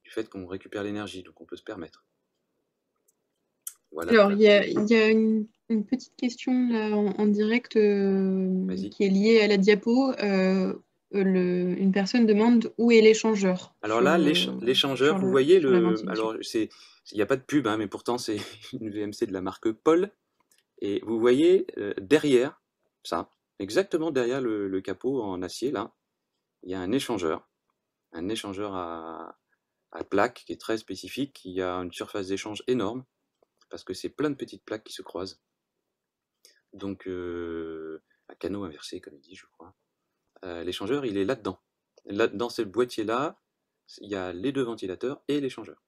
du fait qu'on récupère l'énergie, donc on peut se permettre. Voilà, Alors, voilà. il y a une petite question là, en direct Vas-y. qui est liée à la diapo. Une personne demande où est l'échangeur Alors là, l'échangeur, vous voyez, sur la ventilation. alors il n'y a pas de pub, hein, mais pourtant c'est une VMC de la marque Paul. Et vous voyez derrière ça, exactement derrière le capot en acier, là, il y a un échangeur à plaques qui est très spécifique, qui a une surface d'échange énorme, parce que c'est plein de petites plaques qui se croisent. Donc, un canot inversé, comme il dit, je crois. L'échangeur, il est là-dedans. Là, dans ce boîtier-là, il y a les deux ventilateurs et l'échangeur.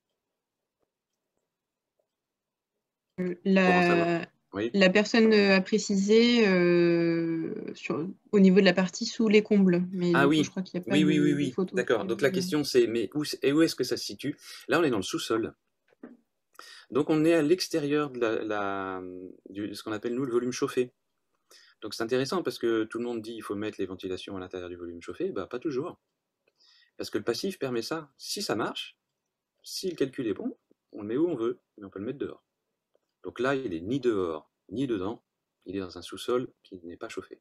Pour en savoir. La, Oui. la personne a précisé au niveau de la partie sous les combles, mais Ah du coup, je oui, crois qu'il n'y a pas oui, oui, oui, de oui. photos sur D'accord. Donc la le... question c'est, mais où est-ce que ça se situe? Là, on est dans le sous-sol. Donc on est à l'extérieur de ce qu'on appelle nous le volume chauffé. Donc c'est intéressant parce que tout le monde dit il faut mettre les ventilations à l'intérieur du volume chauffé. Bah pas toujours. Parce que le passif permet ça. Si ça marche, si le calcul est bon, on le met où on veut, mais on peut le mettre dehors. Donc là, il est ni dehors, ni dedans. Il est dans un sous-sol qui n'est pas chauffé.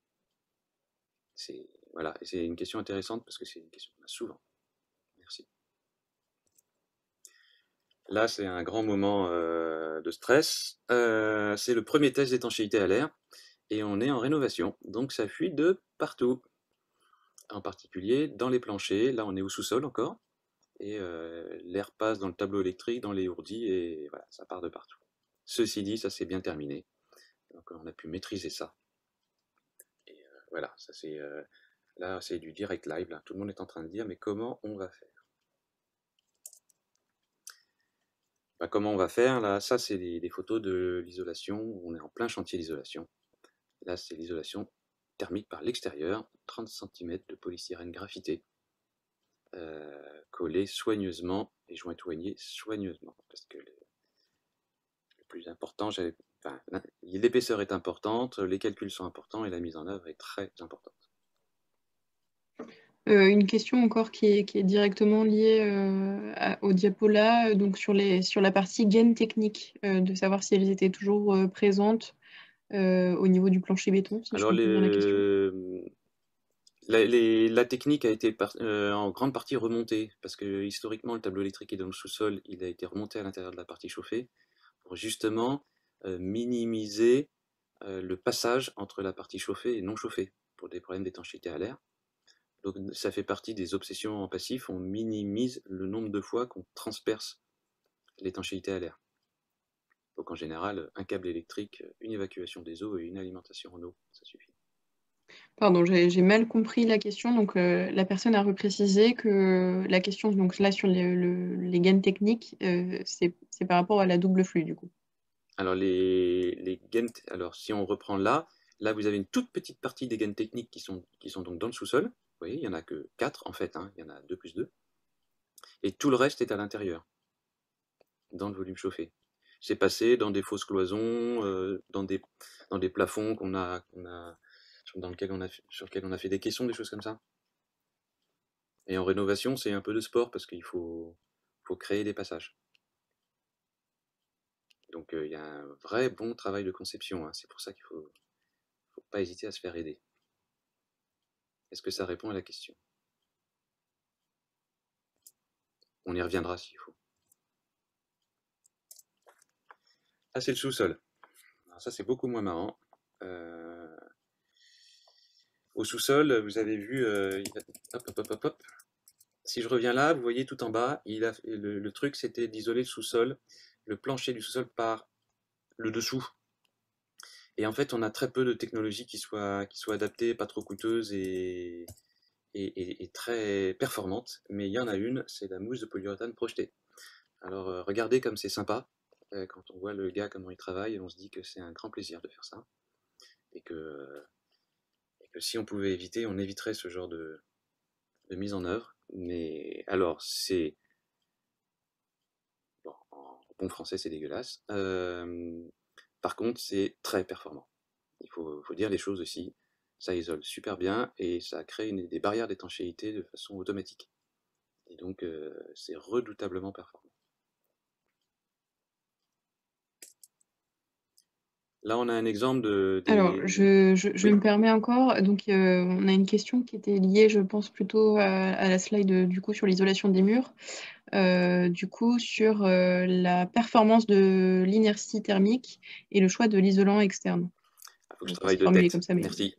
Voilà, et c'est une question intéressante parce que c'est une question qu'on a souvent. Merci. Là, c'est un grand moment de stress. C'est le premier test d'étanchéité à l'air et on est en rénovation, donc ça fuit de partout. En particulier dans les planchers, là on est au sous-sol encore, et l'air passe dans le tableau électrique, dans les ourdis, et voilà, ça part de partout. Ceci dit, ça s'est bien terminé, donc on a pu maîtriser ça. Et voilà, ça c'est là c'est du direct live, là. Tout le monde est en train de dire mais comment on va faire? Bah, comment on va faire là? Ça c'est des photos de l'isolation, on est en plein chantier d'isolation. Là c'est l'isolation thermique par l'extérieur, 30 cm de polystyrène graphité. Collé soigneusement et jointoigné soigneusement. Parce que le plus important, enfin, l'épaisseur est importante, les calculs sont importants et la mise en œuvre est très importante. Une question encore qui est directement liée au diapo là, donc sur la partie gaines techniques, de savoir si elles étaient toujours présentes au niveau du plancher béton, si je Alors, comprends bien la question. la technique a été en grande partie remontée, parce que historiquement, le tableau électrique est dans le sous-sol, il a été remonté à l'intérieur de la partie chauffée, pour justement minimiser le passage entre la partie chauffée et non chauffée, pour des problèmes d'étanchéité à l'air. Donc ça fait partie des obsessions en passif, on minimise le nombre de fois qu'on transperce l'étanchéité à l'air. Donc en général, un câble électrique, une évacuation des eaux et une alimentation en eau, ça suffit. Pardon, j'ai mal compris la question. Donc, la personne a reprécisé que la question, donc là, sur les gaines techniques, c'est par rapport à la double flux, du coup. Alors alors si on reprend là vous avez une toute petite partie des gaines techniques qui sont donc dans le sous-sol. Vous voyez, il n'y en a que 4 en fait, hein, il y en a 2 plus 2. Et tout le reste est à l'intérieur, dans le volume chauffé. C'est passé dans des fausses cloisons, dans des plafonds sur lesquels on a fait des caissons, des choses comme ça. Et en rénovation, c'est un peu de sport parce faut créer des passages. Donc il y a un vrai bon travail de conception, hein. C'est pour ça qu'il faut pas hésiter à se faire aider. Est-ce que ça répond à la question? On y reviendra s'il faut. Ah, c'est le sous-sol. Alors ça, c'est beaucoup moins marrant. Au sous-sol, vous avez vu, hop, hop, hop, hop, hop. Si je reviens là, vous voyez tout en bas, le truc c'était d'isoler le sous-sol, le plancher du sous-sol par le dessous. Et en fait, on a très peu de technologies qui soient adaptées, pas trop coûteuses et très performantes. Mais il y en a une, c'est la mousse de polyuréthane projetée. Alors regardez comme c'est sympa. Quand on voit le gars comment il travaille, on se dit que c'est un grand plaisir de faire ça. Et que si on pouvait éviter, on éviterait ce genre de mise en œuvre. Mais alors, c'est... Bon, en bon français, c'est dégueulasse. Par contre, c'est très performant. Il faut dire les choses aussi. Ça isole super bien et ça crée des barrières d'étanchéité de façon automatique. Et donc, c'est redoutablement performant. Là, on a un exemple Alors, je Oui. me permets encore. Donc, on a une question qui était liée, je pense, plutôt à la slide du coup sur l'isolation des murs. Du coup, sur la performance de l'inertie thermique et le choix de l'isolant externe. Il faut que je Ça travaille s'est de formulé tête. comme ça, mais Merci.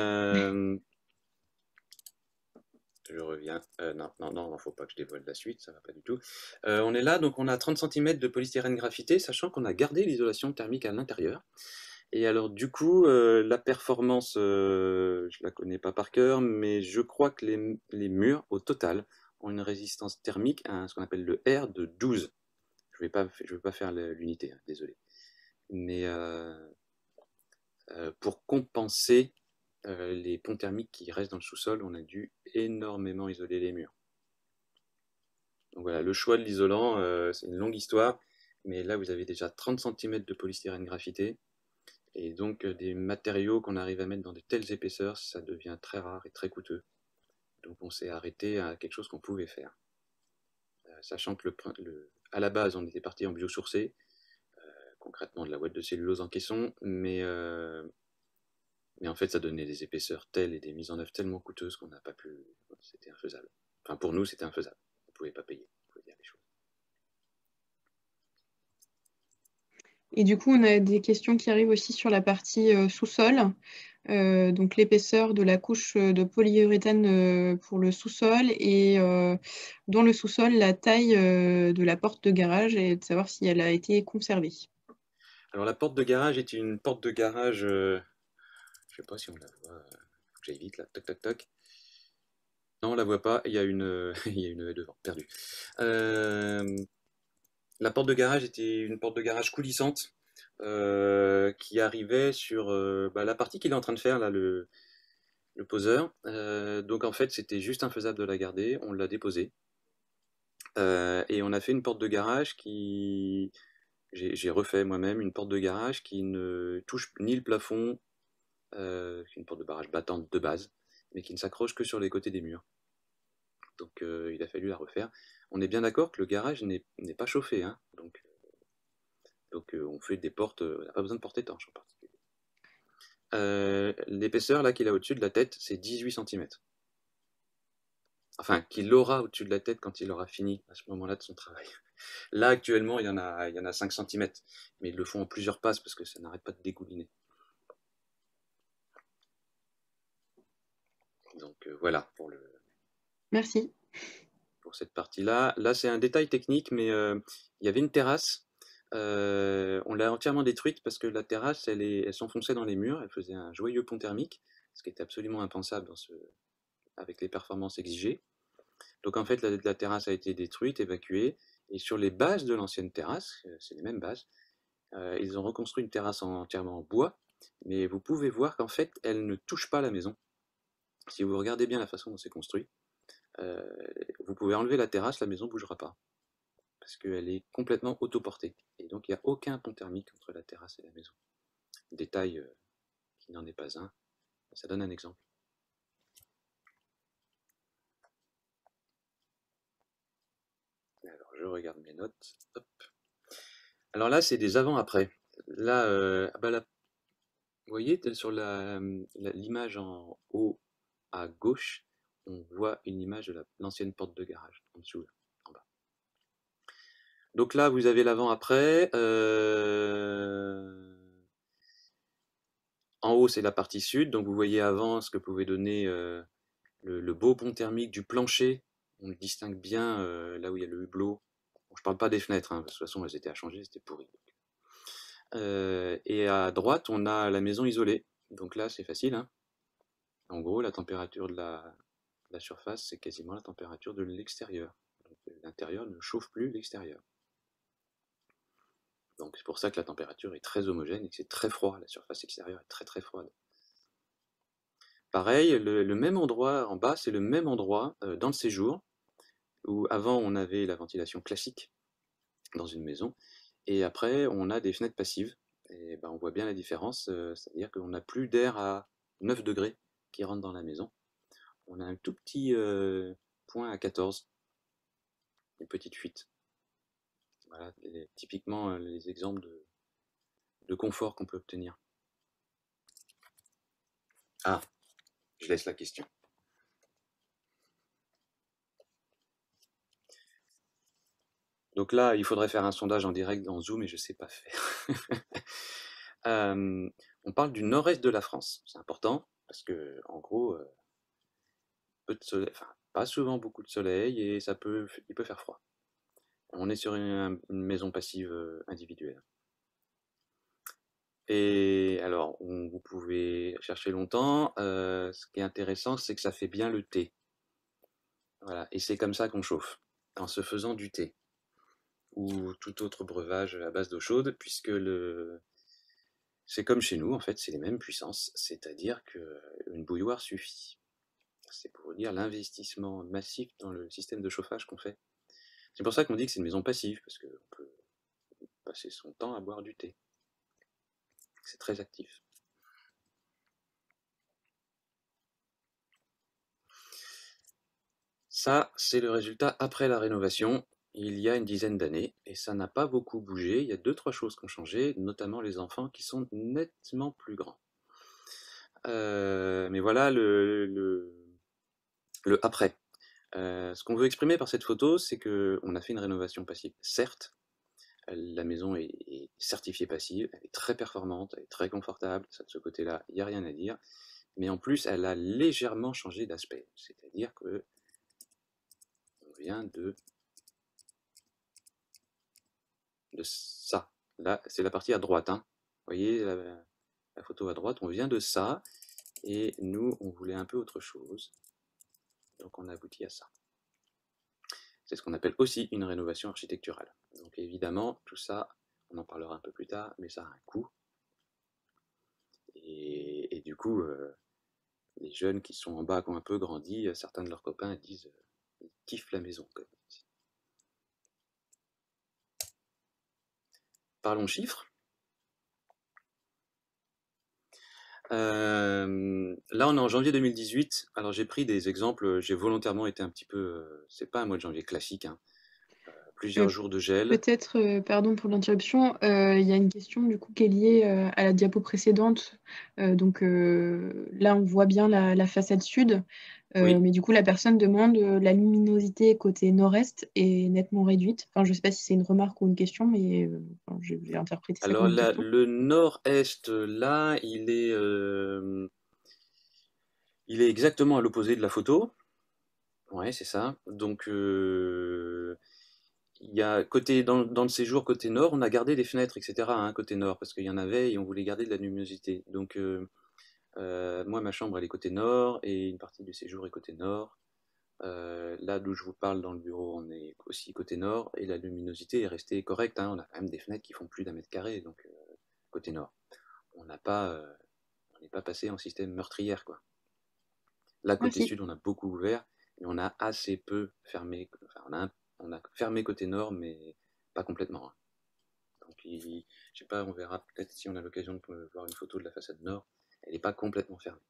Je reviens. Non, non, non, il ne faut pas que je dévoile la suite, ça ne va pas du tout. On est là, donc on a 30 cm de polystyrène graphité, sachant qu'on a gardé l'isolation thermique à l'intérieur. Et alors, du coup, la performance, je ne la connais pas par cœur, mais je crois que les murs, au total, ont une résistance thermique à ce qu'on appelle le R de 12. Je vais pas faire l'unité, hein, désolé. Mais pour compenser les ponts thermiques qui restent dans le sous-sol, on a dû énormément isoler les murs. Donc voilà, le choix de l'isolant, c'est une longue histoire, mais là vous avez déjà 30 cm de polystyrène graphité, et donc des matériaux qu'on arrive à mettre dans de telles épaisseurs, ça devient très rare et très coûteux. Donc on s'est arrêté à quelque chose qu'on pouvait faire. Sachant que à la base on était parti en biosourcé, concrètement de la boîte de cellulose en caisson, mais en fait ça donnait des épaisseurs telles et des mises en œuvre tellement coûteuses qu'on n'a pas pu, c'était infaisable. Enfin pour nous c'était infaisable, on ne pouvait pas payer, il faut dire les choses. Et du coup, on a des questions qui arrivent aussi sur la partie sous-sol. Donc l'épaisseur de la couche de polyuréthane pour le sous-sol et dans le sous-sol, la taille de la porte de garage et de savoir si elle a été conservée. Alors la porte de garage est une porte de garage, je ne sais pas si on la voit, faut que j'aille vite là, toc toc toc. Non, on la voit pas, il y a une, il y a une haie devant, perdu. La porte de garage était une porte de garage coulissante qui arrivait sur la partie qu'il est en train de faire là, le poseur. Donc en fait c'était juste infaisable de la garder, on l'a déposée. Et on a fait une porte de garage qui... J'ai refait moi-même une porte de garage qui ne touche ni le plafond, une porte de barrage battante de base, mais qui ne s'accroche que sur les côtés des murs. Donc il a fallu la refaire. On est bien d'accord que le garage n'est pas chauffé, hein, donc on fait des portes, on n'a pas besoin de porte étanche en particulier. L'épaisseur là qu'il a au-dessus de la tête, c'est 18 cm. Enfin, qu'il aura au-dessus de la tête quand il aura fini à ce moment-là de son travail. Là, actuellement, il y en a 5 cm, mais ils le font en plusieurs passes parce que ça n'arrête pas de dégouliner. Donc voilà Merci. pour cette partie-là. Là, c'est un détail technique, mais il y avait une terrasse. On l'a entièrement détruite parce que la terrasse, elle s'enfonçait dans les murs, elle faisait un joyeux pont thermique, ce qui était absolument impensable avec les performances exigées. Donc en fait, la terrasse a été détruite, évacuée, et sur les bases de l'ancienne terrasse, c'est les mêmes bases, ils ont reconstruit une terrasse entièrement en bois, mais vous pouvez voir qu'en fait, elle ne touche pas la maison. Si vous regardez bien la façon dont c'est construit, vous pouvez enlever la terrasse, la maison ne bougera pas, parce qu'elle est complètement autoportée. Et donc il n'y a aucun pont thermique entre la terrasse et la maison. Détail qui n'en est pas un, ça donne un exemple. Alors je regarde mes notes. Hop. Alors là, c'est des avant-après. Là, vous voyez, sur l'image en haut à gauche, on voit une image de l'ancienne porte de garage, en dessous, en bas. Donc là, vous avez l'avant-après. En haut, c'est la partie sud. Donc vous voyez avant ce que pouvait donner le beau pont thermique du plancher. On le distingue bien là où il y a le hublot. Bon, je ne parle pas des fenêtres, hein, de toute façon, elles étaient à changer, c'était pourri. Et à droite, on a la maison isolée. Donc là, c'est facile, hein. En gros, la température de la surface, c'est quasiment la température de l'extérieur. L'intérieur ne chauffe plus l'extérieur. Donc c'est pour ça que la température est très homogène et que c'est très froid. La surface extérieure est très très froide. Pareil, le même endroit en bas, c'est le même endroit dans le séjour, où avant on avait la ventilation classique dans une maison, et après on a des fenêtres passives. Et ben, on voit bien la différence, c'est-à-dire qu'on n'a plus d'air à 9 degrés qui rentre dans la maison. On a un tout petit point à 14. une petite fuite. Voilà, typiquement les exemples de confort qu'on peut obtenir. Ah, je laisse la question. Donc là, il faudrait faire un sondage en direct dans Zoom et je ne sais pas faire. On parle du nord-est de la France. C'est important parce que, en gros, peu de soleil, enfin, pas souvent beaucoup de soleil et il peut faire froid. On est sur une maison passive individuelle. Et alors, vous pouvez chercher longtemps. Ce qui est intéressant, c'est que ça fait bien le thé. Voilà. Et c'est comme ça qu'on chauffe, en se faisant du thé ou tout autre breuvage à base d'eau chaude, puisque c'est comme chez nous, en fait, c'est les mêmes puissances, c'est-à-dire qu'une bouilloire suffit. C'est pour vous dire l'investissement massif dans le système de chauffage qu'on fait. C'est pour ça qu'on dit que c'est une maison passive, parce qu'on peut passer son temps à boire du thé. C'est très actif. Ça, c'est le résultat après la rénovation, il y a une dizaine d'années, et ça n'a pas beaucoup bougé. Il y a 2-3 choses qui ont changé, notamment les enfants qui sont nettement plus grands. Mais voilà le après. Ce qu'on veut exprimer par cette photo, c'est qu'on a fait une rénovation passive. Certes, la maison est certifiée passive, elle est très performante, elle est très confortable, ça, de ce côté-là, il n'y a rien à dire. Mais en plus, elle a légèrement changé d'aspect. C'est-à-dire que on vient de ça. Là, c'est la partie à droite. Hein. Vous voyez la photo à droite, on vient de ça. Et nous, on voulait un peu autre chose. Donc on a abouti à ça. C'est ce qu'on appelle aussi une rénovation architecturale. Donc évidemment, tout ça, on en parlera un peu plus tard, mais ça a un coût. Et du coup, les jeunes qui sont en bas, qui ont un peu grandi, certains de leurs copains disent ils kiffent la maison. Parlons chiffres. Là, on est en janvier 2018. Alors, j'ai pris des exemples. J'ai volontairement été un petit peu. C'est pas un mois de janvier classique. Hein. Plusieurs jours de gel. Peut-être, pardon pour l'interruption, il y a une question du coup qui est liée à la diapo précédente. Là, on voit bien la façade sud, Oui. mais du coup, la personne demande la luminosité côté nord-est est nettement réduite. Enfin, je ne sais pas si c'est une remarque ou une question, mais j'ai interprété ça Alors, comme une question. le nord-est, là, il est exactement à l'opposé de la photo. Ouais, c'est ça. Donc, il y a dans le séjour côté nord, on a gardé les fenêtres, etc. Hein, côté nord, parce qu'il y en avait et on voulait garder de la luminosité. Donc, moi, ma chambre, elle est côté nord et une partie du séjour est côté nord. Là d'où je vous parle dans le bureau, on est aussi côté nord et la luminosité est restée correcte. Hein, on a quand même des fenêtres qui font plus d'1 mètre carré, donc côté nord. On n'est pas passé en système meurtrière, quoi. Là, côté Merci. sud, on a beaucoup ouvert et on a assez peu fermé. Enfin, on a fermé côté nord, mais pas complètement. Hein. Donc, je sais pas, on verra peut-être si on a l'occasion de voir une photo de la façade nord. Elle n'est pas complètement fermée.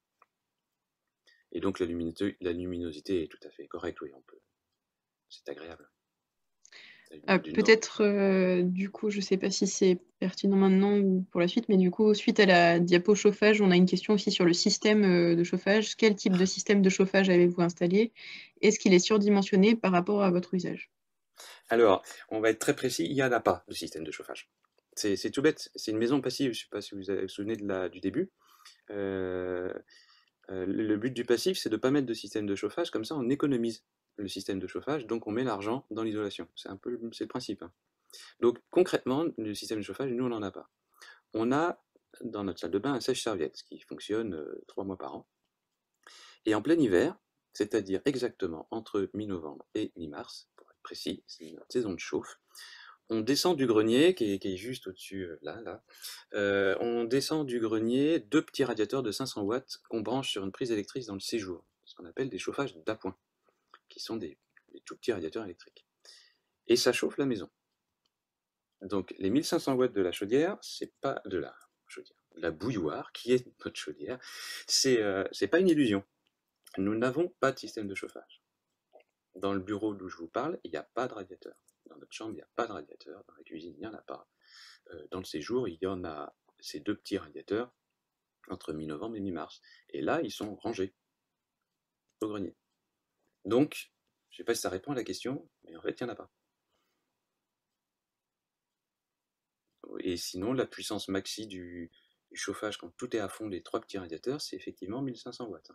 Et donc la luminosité est tout à fait correcte, oui, c'est agréable. Peut-être, du coup, je ne sais pas si c'est pertinent maintenant ou pour la suite, mais du coup, suite à la diapo chauffage, on a une question aussi sur le système de chauffage. Quel type de système de chauffage avez-vous installé? Est-ce qu'il est surdimensionné par rapport à votre usage? Alors, on va être très précis, il n'y en a pas de système de chauffage. C'est tout bête, c'est une maison passive, je ne sais pas si vous vous souvenez du début. Le but du passif, c'est de ne pas mettre de système de chauffage, comme ça on économise le système de chauffage, donc on met l'argent dans l'isolation. C'est le principe. Hein. Donc concrètement, le système de chauffage, nous on n'en a pas. On a dans notre salle de bain un sèche-serviette qui fonctionne 3 mois par an. Et en plein hiver, c'est-à-dire exactement entre mi-novembre et mi-mars, pour être précis, c'est notre saison de chauffe, on descend du grenier, qui est juste au-dessus, là, on descend du grenier 2 petits radiateurs de 500 watts qu'on branche sur une prise électrique dans le séjour, ce qu'on appelle des chauffages d'appoint, qui sont des tout petits radiateurs électriques. Et ça chauffe la maison. Donc les 1500 watts de la chaudière, c'est pas de la chaudière, la bouilloire, qui est notre chaudière, c'est pas une illusion. Nous n'avons pas de système de chauffage. Dans le bureau d'où je vous parle, il n'y a pas de radiateur. Dans notre chambre, il n'y a pas de radiateur. Dans la cuisine, il n'y en a pas. Dans le séjour, il y en a ces 2 petits radiateurs entre mi-novembre et mi-mars. Et là, ils sont rangés au grenier. Donc, je ne sais pas si ça répond à la question, mais en fait, il n'y en a pas. Et sinon, la puissance maxi du chauffage, quand tout est à fond, les 3 petits radiateurs, c'est effectivement 1500 watts.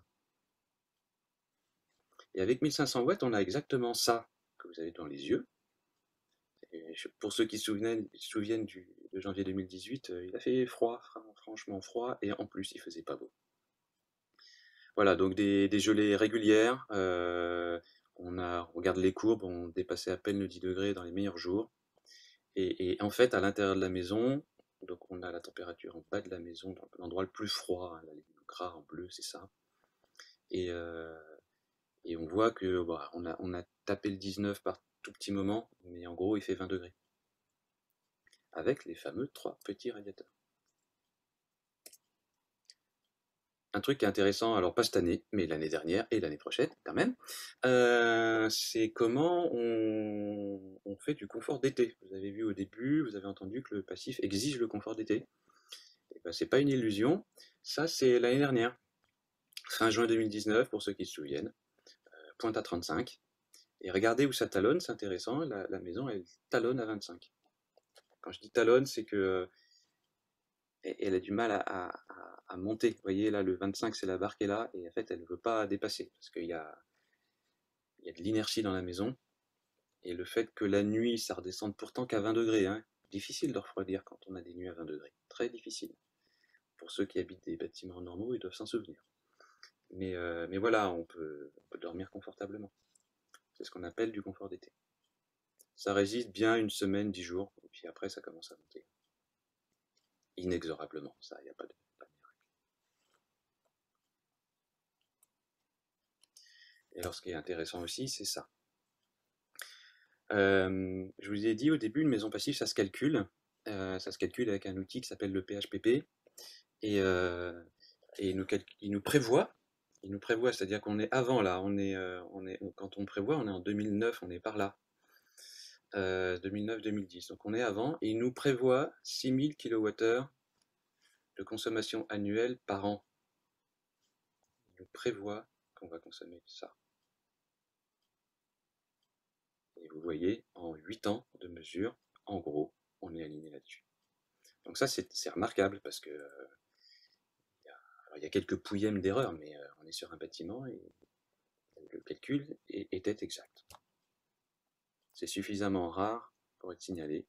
Et avec 1500 watts, on a exactement ça que vous avez dans les yeux. Et pour ceux qui se souviennent de janvier 2018, il a fait froid, franchement froid, et en plus, il faisait pas beau. Voilà, donc des gelées régulières. On regarde les courbes, on dépassait à peine le 10 degrés dans les meilleurs jours. Et en fait, à l'intérieur de la maison, donc on a la température en bas de la maison, dans l'endroit le plus froid, hein, la ligne gras en bleu, c'est ça. Et, on voit que bah, on a tapé le 19 par tout petit moment, mais en gros, il fait 20 degrés. Avec les fameux 3 petits radiateurs. Un truc qui est intéressant, alors pas cette année, mais l'année dernière et l'année prochaine quand même, c'est comment on fait du confort d'été. Vous avez vu au début, vous avez entendu que le passif exige le confort d'été. Et ben, c'est pas une illusion, ça c'est l'année dernière, fin juin 2019 pour ceux qui se souviennent, pointe à 35. Et regardez où ça talonne, c'est intéressant, la maison elle talonne à 25. Quand je dis talonne, c'est que elle a du mal à monter. Vous voyez, là, le 25, c'est la barre qui est là, et en fait, elle ne veut pas dépasser, parce qu'il y a de l'inertie dans la maison, et le fait que la nuit, ça redescende pourtant qu'à 20 degrés, hein. Difficile de refroidir quand on a des nuits à 20 degrés, très difficile. Pour ceux qui habitent des bâtiments normaux, ils doivent s'en souvenir. Mais voilà, on peut dormir confortablement. C'est ce qu'on appelle du confort d'été. Ça résiste bien une semaine, 10 jours, et puis après, ça commence à monter. Inexorablement, ça, il n'y a pas de miracle. Et alors, ce qui est intéressant aussi, c'est ça. Je vous ai dit au début, une maison passive, ça se calcule. Ça se calcule avec un outil qui s'appelle le PHPP. Et, il nous prévoit. Il nous prévoit, c'est-à-dire qu'on est avant là. Quand on prévoit, on est en 2009, on est par là. 2009-2010. Donc on est avant. Et il nous prévoit 6000 kWh de consommation annuelle par an. Il nous prévoit qu'on va consommer ça. Et vous voyez, en 8 ans de mesure, en gros, on est aligné là-dessus. Donc ça, c'est remarquable parce que il y a quelques pouillèmes d'erreur, mais on est sur un bâtiment et le calcul était exact. C'est suffisamment rare pour être signalé.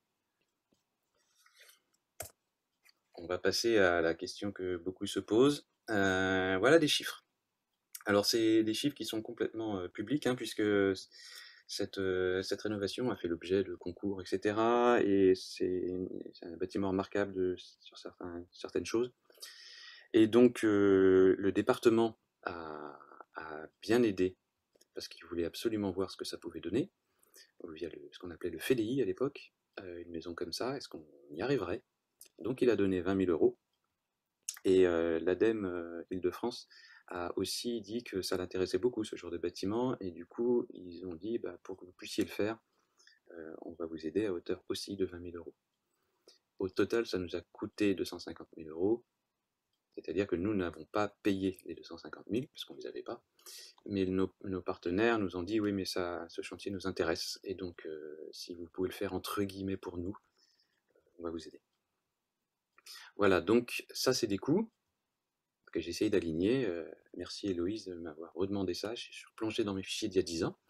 On va passer à la question que beaucoup se posent. Voilà des chiffres. Alors c'est des chiffres qui sont complètement publics, hein, puisque cette rénovation a fait l'objet de concours, etc. Et c'est un bâtiment remarquable sur certaines choses. Et donc le département a bien aidé parce qu'il voulait absolument voir ce que ça pouvait donner, via ce qu'on appelait le FEDI à l'époque, une maison comme ça, est-ce qu'on y arriverait? Donc il a donné 20 000 euros, et l'ADEME Île-de-France a aussi dit que ça l'intéressait beaucoup ce genre de bâtiment, et du coup ils ont dit bah, pour que vous puissiez le faire, on va vous aider à hauteur aussi de 20 000 euros. Au total, ça nous a coûté 250 000 euros, c'est-à-dire que nous n'avons pas payé les 250 000, parce qu'on ne les avait pas, mais nos partenaires nous ont dit oui, mais ce chantier nous intéresse, et donc si vous pouvez le faire entre guillemets pour nous, on va vous aider. Voilà, donc ça c'est des coûts que j'ai essayé d'aligner. Merci Héloïse de m'avoir redemandé ça, je suis replongé dans mes fichiers d'il y a 10 ans.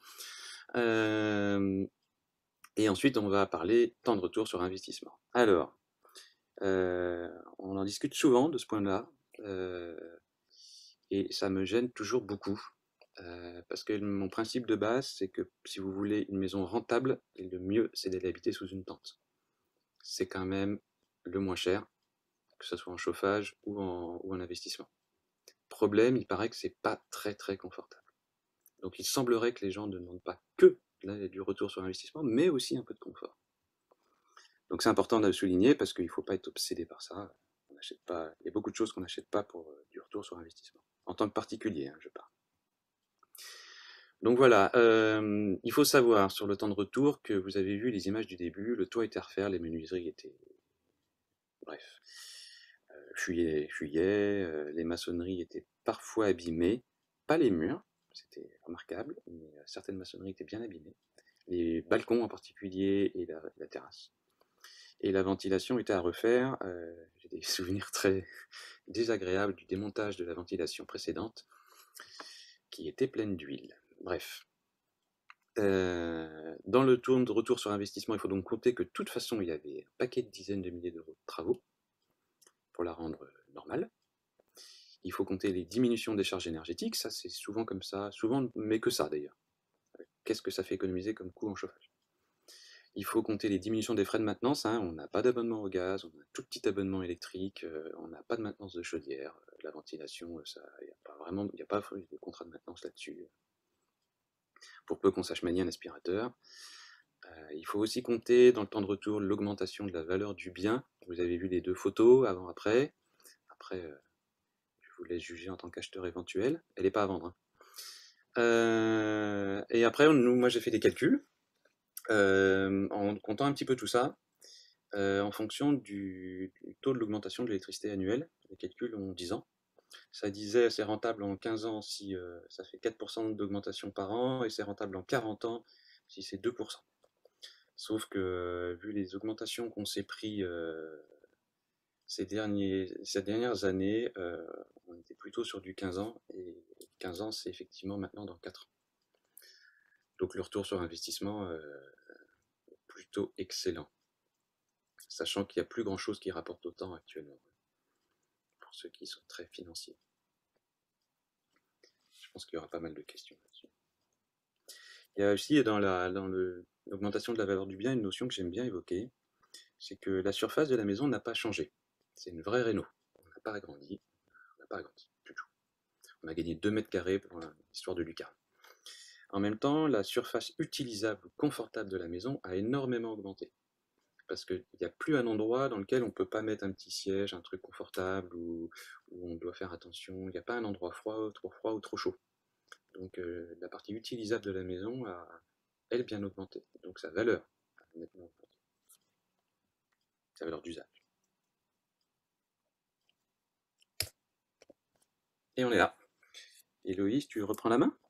Et ensuite on va parler temps de retour sur investissement. Alors, on en discute souvent de ce point-là, et ça me gêne toujours beaucoup. Parce que mon principe de base, c'est que si vous voulez une maison rentable, le mieux, c'est d'aller habiter sous une tente. C'est quand même le moins cher, que ce soit en chauffage ou en investissement. Problème, il paraît que c'est pas très très confortable. Donc il semblerait que les gens ne demandent pas que du retour sur investissement, mais aussi un peu de confort. Donc c'est important de le souligner parce qu'il ne faut pas être obsédé par ça. On n'achète pas, il y a beaucoup de choses qu'on n'achète pas pour du retour sur investissement. En tant que particulier, hein, je parle. Donc voilà, il faut savoir sur le temps de retour que vous avez vu les images du début, le toit était à refaire, les menuiseries étaient... Bref, fuyaient, les maçonneries étaient parfois abîmées, pas les murs, c'était remarquable, mais certaines maçonneries étaient bien abîmées, les balcons en particulier et la terrasse. Et la ventilation était à refaire, j'ai des souvenirs très désagréables du démontage de la ventilation précédente, qui était pleine d'huile. Bref. Dans le tour de retour sur investissement, il faut donc compter que de toute façon, il y avait un paquet de dizaines de milliers d'euros de travaux pour la rendre normale. Il faut compter les diminutions des charges énergétiques, ça c'est souvent comme ça, souvent, mais que ça d'ailleurs. Qu'est-ce que ça fait économiser comme coût en chauffage? Il faut compter les diminutions des frais de maintenance, hein. On n'a pas d'abonnement au gaz, on a un tout petit abonnement électrique, on n'a pas de maintenance de chaudière, la ventilation, il n'y a pas vraiment, il n'y a pas de contrat de maintenance là-dessus, pour peu qu'on sache manier un aspirateur. Il faut aussi compter dans le temps de retour l'augmentation de la valeur du bien. Vous avez vu les deux photos, avant-après. Après, je vous laisse juger en tant qu'acheteur éventuel. Elle n'est pas à vendre, hein. Et après, moi j'ai fait des calculs en comptant un petit peu tout ça en fonction du taux de l'augmentation de l'électricité annuelle. Les calculs ont 10 ans. Ça disait c'est rentable en 15 ans si ça fait 4% d'augmentation par an et c'est rentable en 40 ans si c'est 2%. Sauf que vu les augmentations qu'on s'est pris ces dernières années, on était plutôt sur du 15 ans, et 15 ans, c'est effectivement maintenant dans 4 ans. Donc le retour sur investissement plutôt excellent, sachant qu'il n'y a plus grand-chose qui rapporte autant actuellement, pour ceux qui sont très financiers. Je pense qu'il y aura pas mal de questions là-dessus. Il y a aussi dans l'augmentation de la valeur du bien une notion que j'aime bien évoquer, c'est que la surface de la maison n'a pas changé. C'est une vraie réno. On n'a pas agrandi, du tout. On a gagné 2 mètres carrés pour l'histoire de Lucas. En même temps, la surface utilisable ou confortable de la maison a énormément augmenté. Parce qu'il n'y a plus un endroit dans lequel on ne peut pas mettre un petit siège, un truc confortable, où on doit faire attention. Il n'y a pas un endroit froid ou trop chaud. Donc la partie utilisable de la maison a, elle, bien augmenté. Donc sa valeur a nettement augmenté. Sa valeur d'usage. Et on est là. Héloïse, tu reprends la main?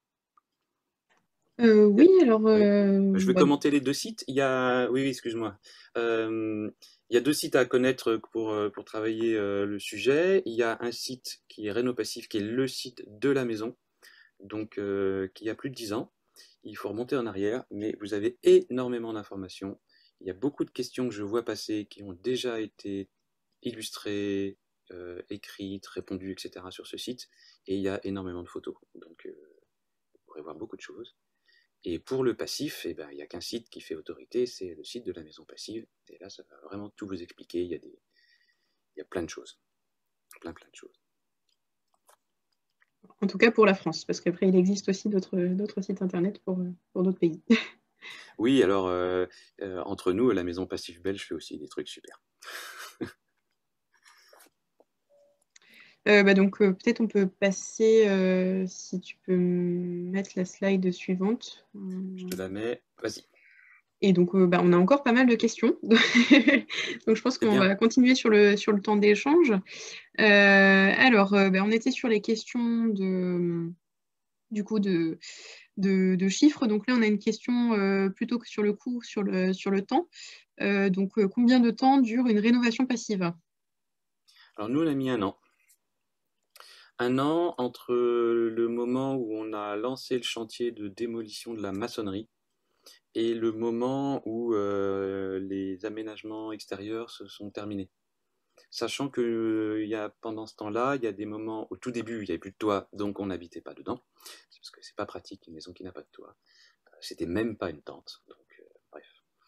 Oui, alors... Oui. Je vais commenter les deux sites. Oui, excuse-moi. Il y a deux sites à connaître pour travailler le sujet. Il y a un site qui est Rénopassif, qui est le site de la maison, donc qui a plus de 10 ans. Il faut remonter en arrière, mais vous avez énormément d'informations. Il y a beaucoup de questions que je vois passer qui ont déjà été illustrées, écrites, répondues, etc. sur ce site. Et il y a énormément de photos. Donc vous pourrez voir beaucoup de choses. Et pour le passif, eh ben, il n'y a qu'un site qui fait autorité, c'est le site de la maison passive. Et là, ça va vraiment tout vous expliquer. Il y a plein de choses. Plein de choses. En tout cas pour la France, parce qu'après, il existe aussi d'autres sites internet pour d'autres pays. Oui, alors, entre nous, la maison passive belge fait aussi des trucs super. Donc, peut-être on peut passer, si tu peux mettre la slide suivante. Je te la mets. Vas-y. Et donc, on a encore pas mal de questions. Donc, je pense C'est qu'on bien. va continuer sur le temps d'échange. Alors, on était sur les questions du coup de chiffres. Donc là, on a une question plutôt que sur le coût, sur le temps. Donc, combien de temps dure une rénovation passive? Alors, nous, on a mis 1 an. 1 an entre le moment où on a lancé le chantier de démolition de la maçonnerie et le moment où les aménagements extérieurs se sont terminés. Sachant que pendant ce temps-là, il y a des moments, au tout début, il n'y avait plus de toit, donc on n'habitait pas dedans, parce que c'est pas pratique une maison qui n'a pas de toit. C'était même pas une tente, donc bref.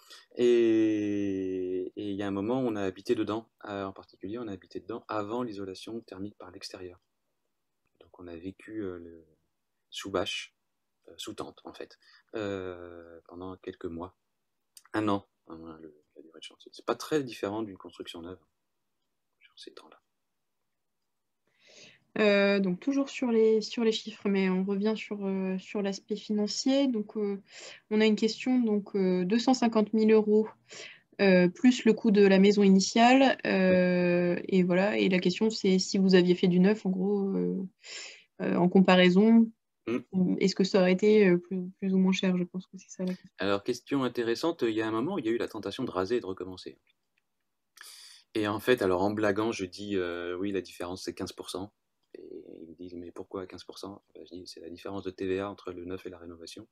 Et il y a un moment où on a habité dedans, en particulier, on a habité dedans avant l'isolation thermique par l'extérieur. Donc on a vécu sous bâche, sous tente en fait, pendant quelques mois, 1 an, hein, la durée de chantier. C'est pas très différent d'une construction neuve sur ces temps-là. Donc toujours sur les chiffres, mais on revient sur l'aspect financier. Donc, on a une question, donc 250 000 euros plus le coût de la maison initiale. Et voilà. Et la question, c'est si vous aviez fait du neuf, en gros, en comparaison, Mm. est-ce que ça aurait été plus ou moins cher? Je pense que c'est ça la question. Alors, question intéressante, il y a un moment, il y a eu la tentation de raser et de recommencer. Et en fait, alors en blaguant, je dis oui, la différence c'est 15%. Et ils me disent mais pourquoi 15%? Ben, je dis c'est la différence de TVA entre le neuf et la rénovation.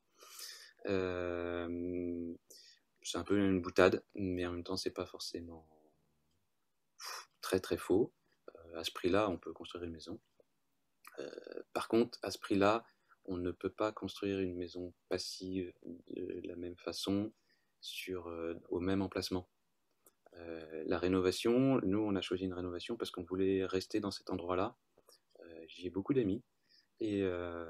Euh, c'est un peu une boutade, mais en même temps, c'est pas forcément très très faux. À ce prix-là, on peut construire une maison. Par contre, à ce prix-là, on ne peut pas construire une maison passive de la même façon au même emplacement. La rénovation, nous, on a choisi une rénovation parce qu'on voulait rester dans cet endroit-là. J'y ai beaucoup d'amis et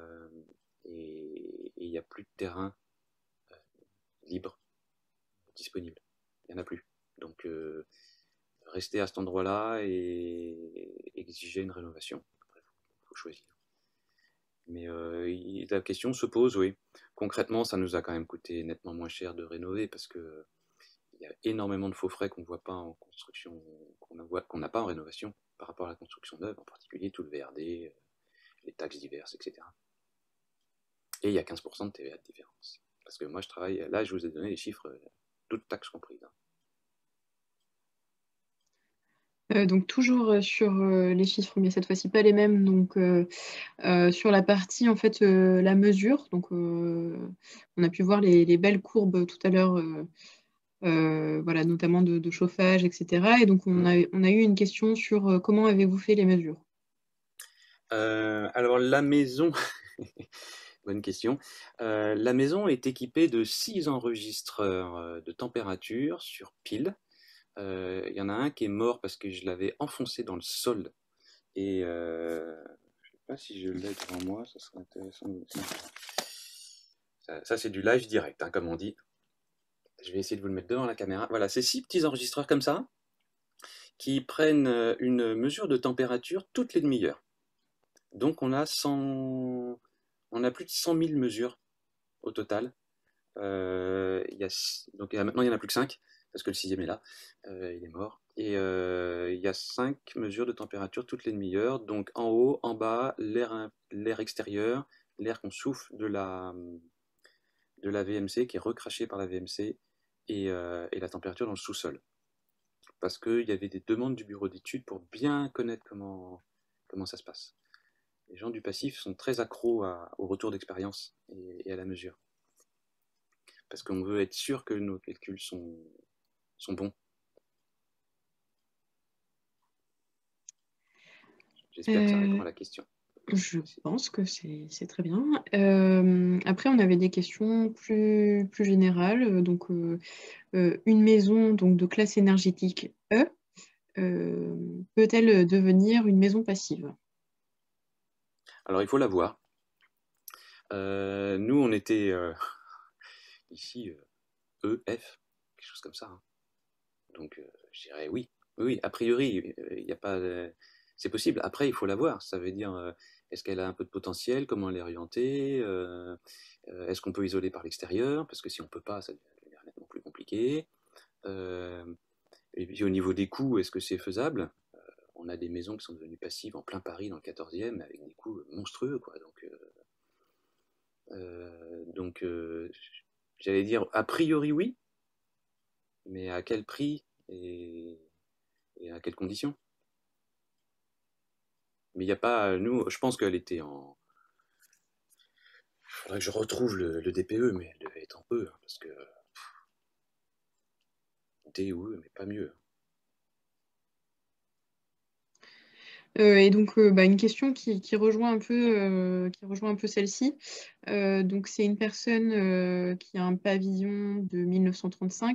il n'y a plus de terrain libre disponible. Il n'y en a plus. Donc, rester à cet endroit-là et exiger une rénovation. Il faut choisir. Mais la question se pose, oui. Concrètement, ça nous a quand même coûté nettement moins cher de rénover parce que il y a énormément de faux frais qu'on ne voit pas en construction, qu'on n'a pas en rénovation par rapport à la construction neuve, en particulier tout le VRD, les taxes diverses, etc. Et il y a 15% de TVA de différence. Parce que moi, je travaille, là, je vous ai donné les chiffres, toutes taxes comprises. Donc toujours sur les chiffres, mais cette fois-ci pas les mêmes. Donc sur la partie en fait la mesure. Donc on a pu voir les belles courbes tout à l'heure, voilà, notamment de chauffage, etc. Et donc on a eu une question sur comment avez-vous fait les mesures? Alors, la maison, bonne question. La maison est équipée de 6 enregistreurs de température sur pile. Il y en a un qui est mort parce que je l'avais enfoncé dans le sol. Et je ne sais pas si je l'ai devant moi, ça serait intéressant. Ça c'est du live direct, hein, comme on dit. Je vais essayer de vous le mettre devant la caméra. Voilà, c'est 6 petits enregistreurs comme ça qui prennent une mesure de température toutes les demi-heures. Donc on a plus de 100 000 mesures au total. Donc maintenant il n'y en a plus que 5 parce que le sixième est là, il est mort. Et il y a 5 mesures de température toutes les demi-heures, donc en haut, en bas, l'air extérieur, l'air qu'on souffle de la VMC qui est recraché par la VMC et la température dans le sous-sol. Parce qu'il y avait des demandes du bureau d'études pour bien connaître comment ça se passe. Les gens du passif sont très accros au retour d'expérience et à la mesure. Parce qu'on veut être sûr que nos calculs sont bons. J'espère que ça répond à la question. Je pense que c'est très bien. Après, on avait des questions plus générales. Donc, une maison donc, de classe énergétique E peut-elle devenir une maison passive? Alors, il faut la voir. Nous, on était ici E, F, quelque chose comme ça. Hein. Donc, je dirais oui. Oui, a priori, il n'y a pas. C'est possible. Après, il faut la voir. Ça veut dire, est-ce qu'elle a un peu de potentiel? Comment elle est orientée? Est-ce qu'on peut isoler par l'extérieur? Parce que si on ne peut pas, ça devient nettement plus compliqué. Euh, et puis, au niveau des coûts, est-ce que c'est faisable? On a des maisons qui sont devenues passives en plein Paris, dans le 14e, avec des coûts monstrueux, quoi. Donc j'allais dire, a priori, oui, mais à quel prix et à quelles conditions? Mais il n'y a pas, nous, je pense qu'elle était en. Il faudrait que je retrouve le DPE, mais elle devait être en E, hein, parce que D ou E, mais pas mieux. Et donc, bah, une question qui rejoint un peu celle-ci. Donc, c'est une personne qui a un pavillon de 1935.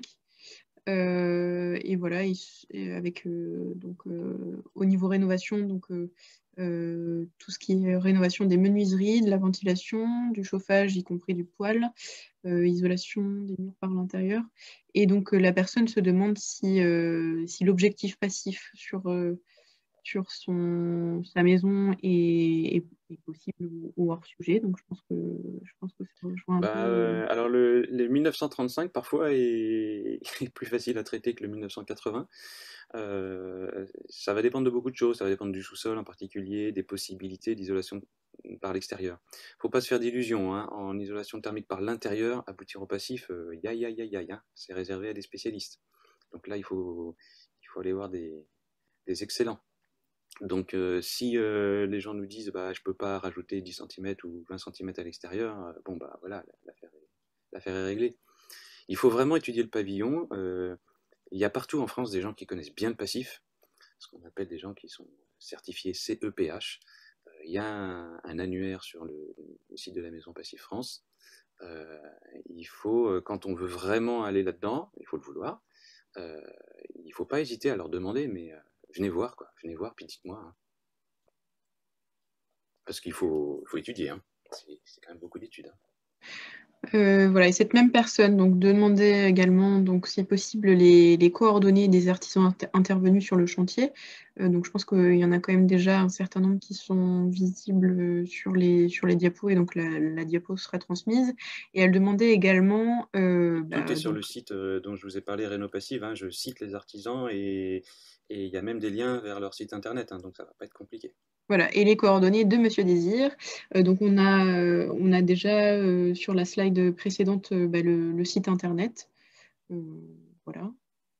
Et voilà, avec donc, au niveau rénovation, donc, tout ce qui est rénovation des menuiseries, de la ventilation, du chauffage, y compris du poêle, isolation des murs par l'intérieur. Et donc, la personne se demande si l'objectif passif sur sa maison est possible ou hors sujet. Donc je pense que ça rejoint un Bah, peu. alors les 1935 parfois est plus facile à traiter que le 1980. Ça va dépendre de beaucoup de choses, ça va dépendre du sous-sol en particulier, des possibilités d'isolation par l'extérieur. Faut pas se faire d'illusions, hein. En isolation thermique par l'intérieur, aboutir au passif, hein. C'est réservé à des spécialistes. Donc là, il faut aller voir des excellents. Donc si les gens nous disent bah, je peux pas rajouter 10 cm ou 20 cm à l'extérieur, bon bah voilà, l'affaire est réglée. Il faut vraiment étudier le pavillon. Il y a partout en France des gens qui connaissent bien le passif, ce qu'on appelle des gens qui sont certifiés CEPH. Il y a un annuaire sur le site de la Maison Passif France. Euh, il faut, quand on veut vraiment aller là-dedans, il faut le vouloir, euh, il ne faut pas hésiter à leur demander, mais venez voir, quoi. Venez voir, puis dites-moi, hein. Parce faut étudier, hein. C'est quand même beaucoup d'études, hein. Voilà, et cette même personne donc demandait également, donc, si possible, les coordonnées des artisans intervenus sur le chantier. Donc je pense qu'il y en a quand même déjà un certain nombre qui sont visibles sur les diapos, et donc la diapo sera transmise. Et elle demandait également Tout est sur donc, le site dont je vous ai parlé, Réno Passive, hein. Je cite les artisans et il y a même des liens vers leur site internet, hein, donc ça va pas être compliqué. voilà, et les coordonnées de Monsieur Désir. Donc on a déjà sur la slide précédente le site internet. Euh, voilà.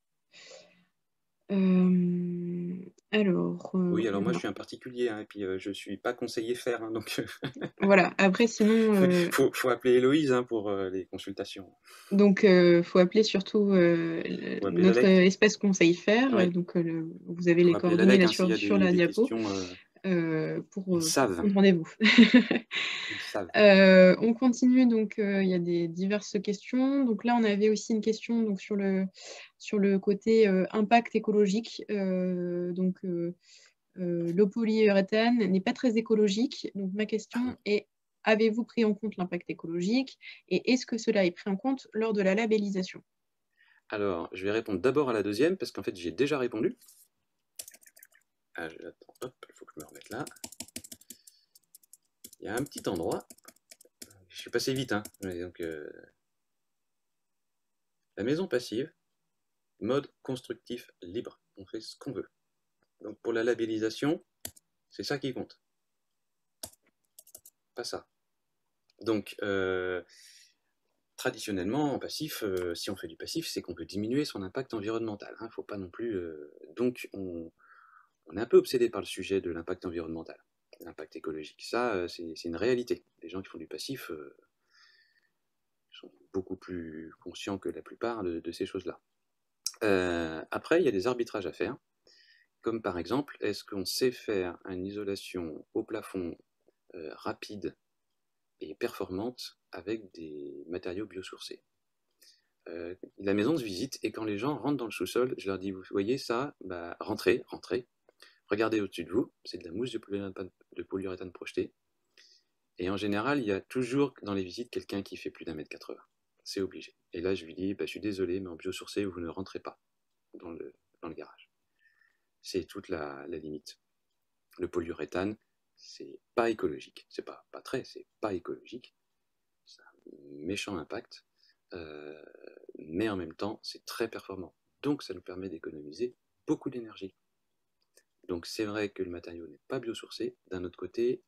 Alors, Oui, alors moi je suis un particulier, hein, et puis je suis pas conseiller faire, hein, donc voilà. Après, sinon, faut appeler Héloïse, hein, pour les consultations. donc, faut appeler surtout Faut appeler notre l'ALEC. espace conseil faire. Oui, Donc, vous avez les faut appeler coordonnées l'ALEC, là hein, s'il y a sur la des diapo questions, pour prendre rendez-vous. ils savent. On continue, donc il y a des diverses questions. Donc là, on avait aussi une question donc, sur le côté impact écologique. Le polyuréthane n'est pas très écologique. Donc ma Ah non. question est, avez-vous pris en compte l'impact écologique et est-ce que cela est pris en compte lors de la labellisation? Alors, je vais répondre d'abord à la deuxième, parce qu'en fait j'ai déjà répondu. Attends, hop, il faut que je me remette là. Il y a un petit endroit, je suis passé vite, hein. Donc, la maison passive, mode constructif libre, on fait ce qu'on veut. Donc pour la labellisation, c'est ça qui compte, pas ça. Donc traditionnellement en passif, si on fait du passif, c'est qu'on veut diminuer son impact environnemental, hein. Faut pas non plus. Donc on est un peu obsédé par le sujet de l'impact environnemental, l'impact écologique. Ça, c'est une réalité. Les gens qui font du passif sont beaucoup plus conscients que la plupart de ces choses-là. Après, il y a des arbitrages à faire, comme par exemple, est-ce qu'on sait faire une isolation au plafond rapide et performante avec des matériaux biosourcés. La maison se visite et quand les gens rentrent dans le sous-sol, je leur dis, vous voyez ça, bah, rentrez, regardez au-dessus de vous, c'est de la mousse de polyuréthane projetée. Et en général, il y a toujours dans les visites quelqu'un qui fait plus d'1 m 80. C'est obligé. Et là, je lui dis, bah, je suis désolé, mais en biosourcé, vous ne rentrez pas dans le garage. C'est toute la limite. Le polyuréthane, c'est pas écologique. C'est pas très, c'est pas écologique. C'est un méchant impact. Euh, mais en même temps, c'est très performant. Donc, ça nous permet d'économiser beaucoup d'énergie. Donc, c'est vrai que le matériau n'est pas biosourcé. D'un autre côté,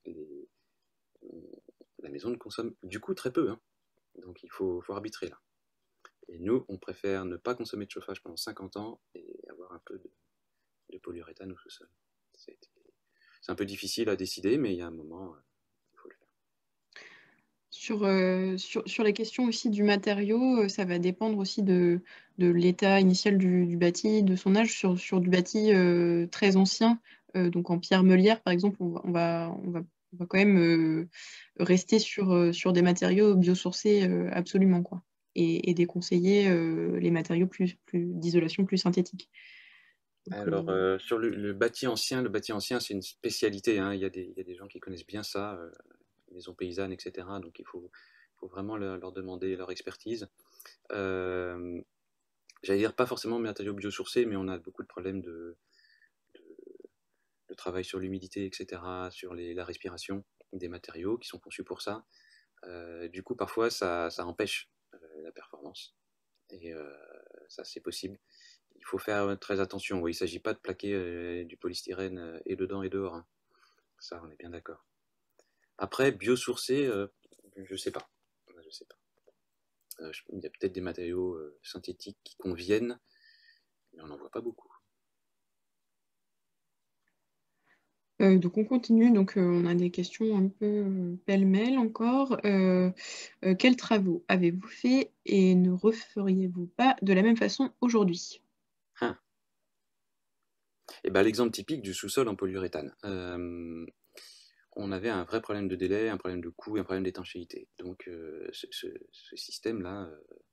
la maison ne consomme du coup très peu, hein. Donc, faut arbitrer là. Et nous, on préfère ne pas consommer de chauffage pendant 50 ans et avoir un peu de polyuréthane au sous-sol. C'est un peu difficile à décider, mais il y a un moment, il faut le faire. Sur les questions aussi du matériau, ça va dépendre aussi de l'état initial du bâti, de son âge. Sur du bâti très ancien, donc en pierre meulière par exemple, on va quand même rester sur des matériaux biosourcés absolument, quoi, et déconseiller les matériaux d'isolation plus synthétiques. Donc, Alors, sur le bâti ancien, c'est une spécialité, hein. Il y a des gens qui connaissent bien ça, maisons paysannes, etc. Donc, faut vraiment leur demander leur expertise. Euh, J'allais dire pas forcément matériaux biosourcés, mais on a beaucoup de problèmes de travaille sur l'humidité, etc., sur la respiration des matériaux qui sont conçus pour ça. Du coup, parfois, ça empêche la performance. Et ça, c'est possible. Il faut faire très attention. Oui, il ne s'agit pas de plaquer du polystyrène et dedans et dehors, hein. Ça, on est bien d'accord. Après, biosourcé, je ne sais pas. Je sais pas. Il y a peut-être des matériaux synthétiques qui conviennent, mais on n'en voit pas beaucoup. Donc on continue, donc on a des questions un peu pêle-mêle encore. Quels travaux avez-vous fait et ne referiez-vous pas de la même façon aujourd'hui? Ah. Et ben, l'exemple typique du sous-sol en polyuréthane. On avait un vrai problème de délai, un problème de coût et un problème d'étanchéité. Donc ce système-là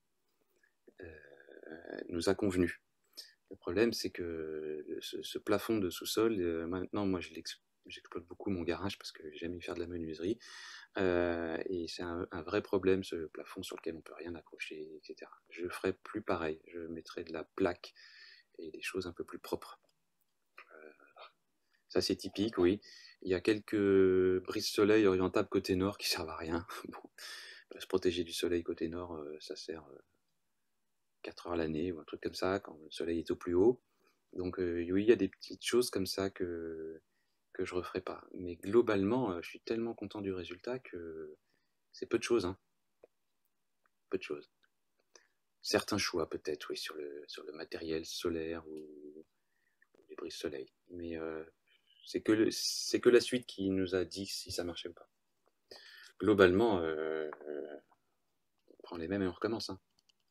nous a convenu. Le problème, c'est que ce plafond de sous-sol, maintenant, moi, j'exploite beaucoup mon garage parce que j'aime y faire de la menuiserie. Et c'est un vrai problème, ce plafond sur lequel on ne peut rien accrocher, etc. Je ne ferai plus pareil. Je mettrai de la plaque et des choses un peu plus propres. Ça, c'est typique, oui. Il y a quelques brises-soleil orientables côté nord qui servent à rien. Bon, se protéger du soleil côté nord, ça sert 4 heures l'année ou un truc comme ça, quand le soleil est au plus haut. Donc oui, il y a des petites choses comme ça que je ne referai pas. Mais globalement, je suis tellement content du résultat que c'est peu de choses, hein. Peu de choses. Certains choix peut-être, oui, sur le matériel solaire ou les brises-soleil. Mais c'est que la suite qui nous a dit si ça marchait ou pas. Globalement, on prend les mêmes et on recommence, hein.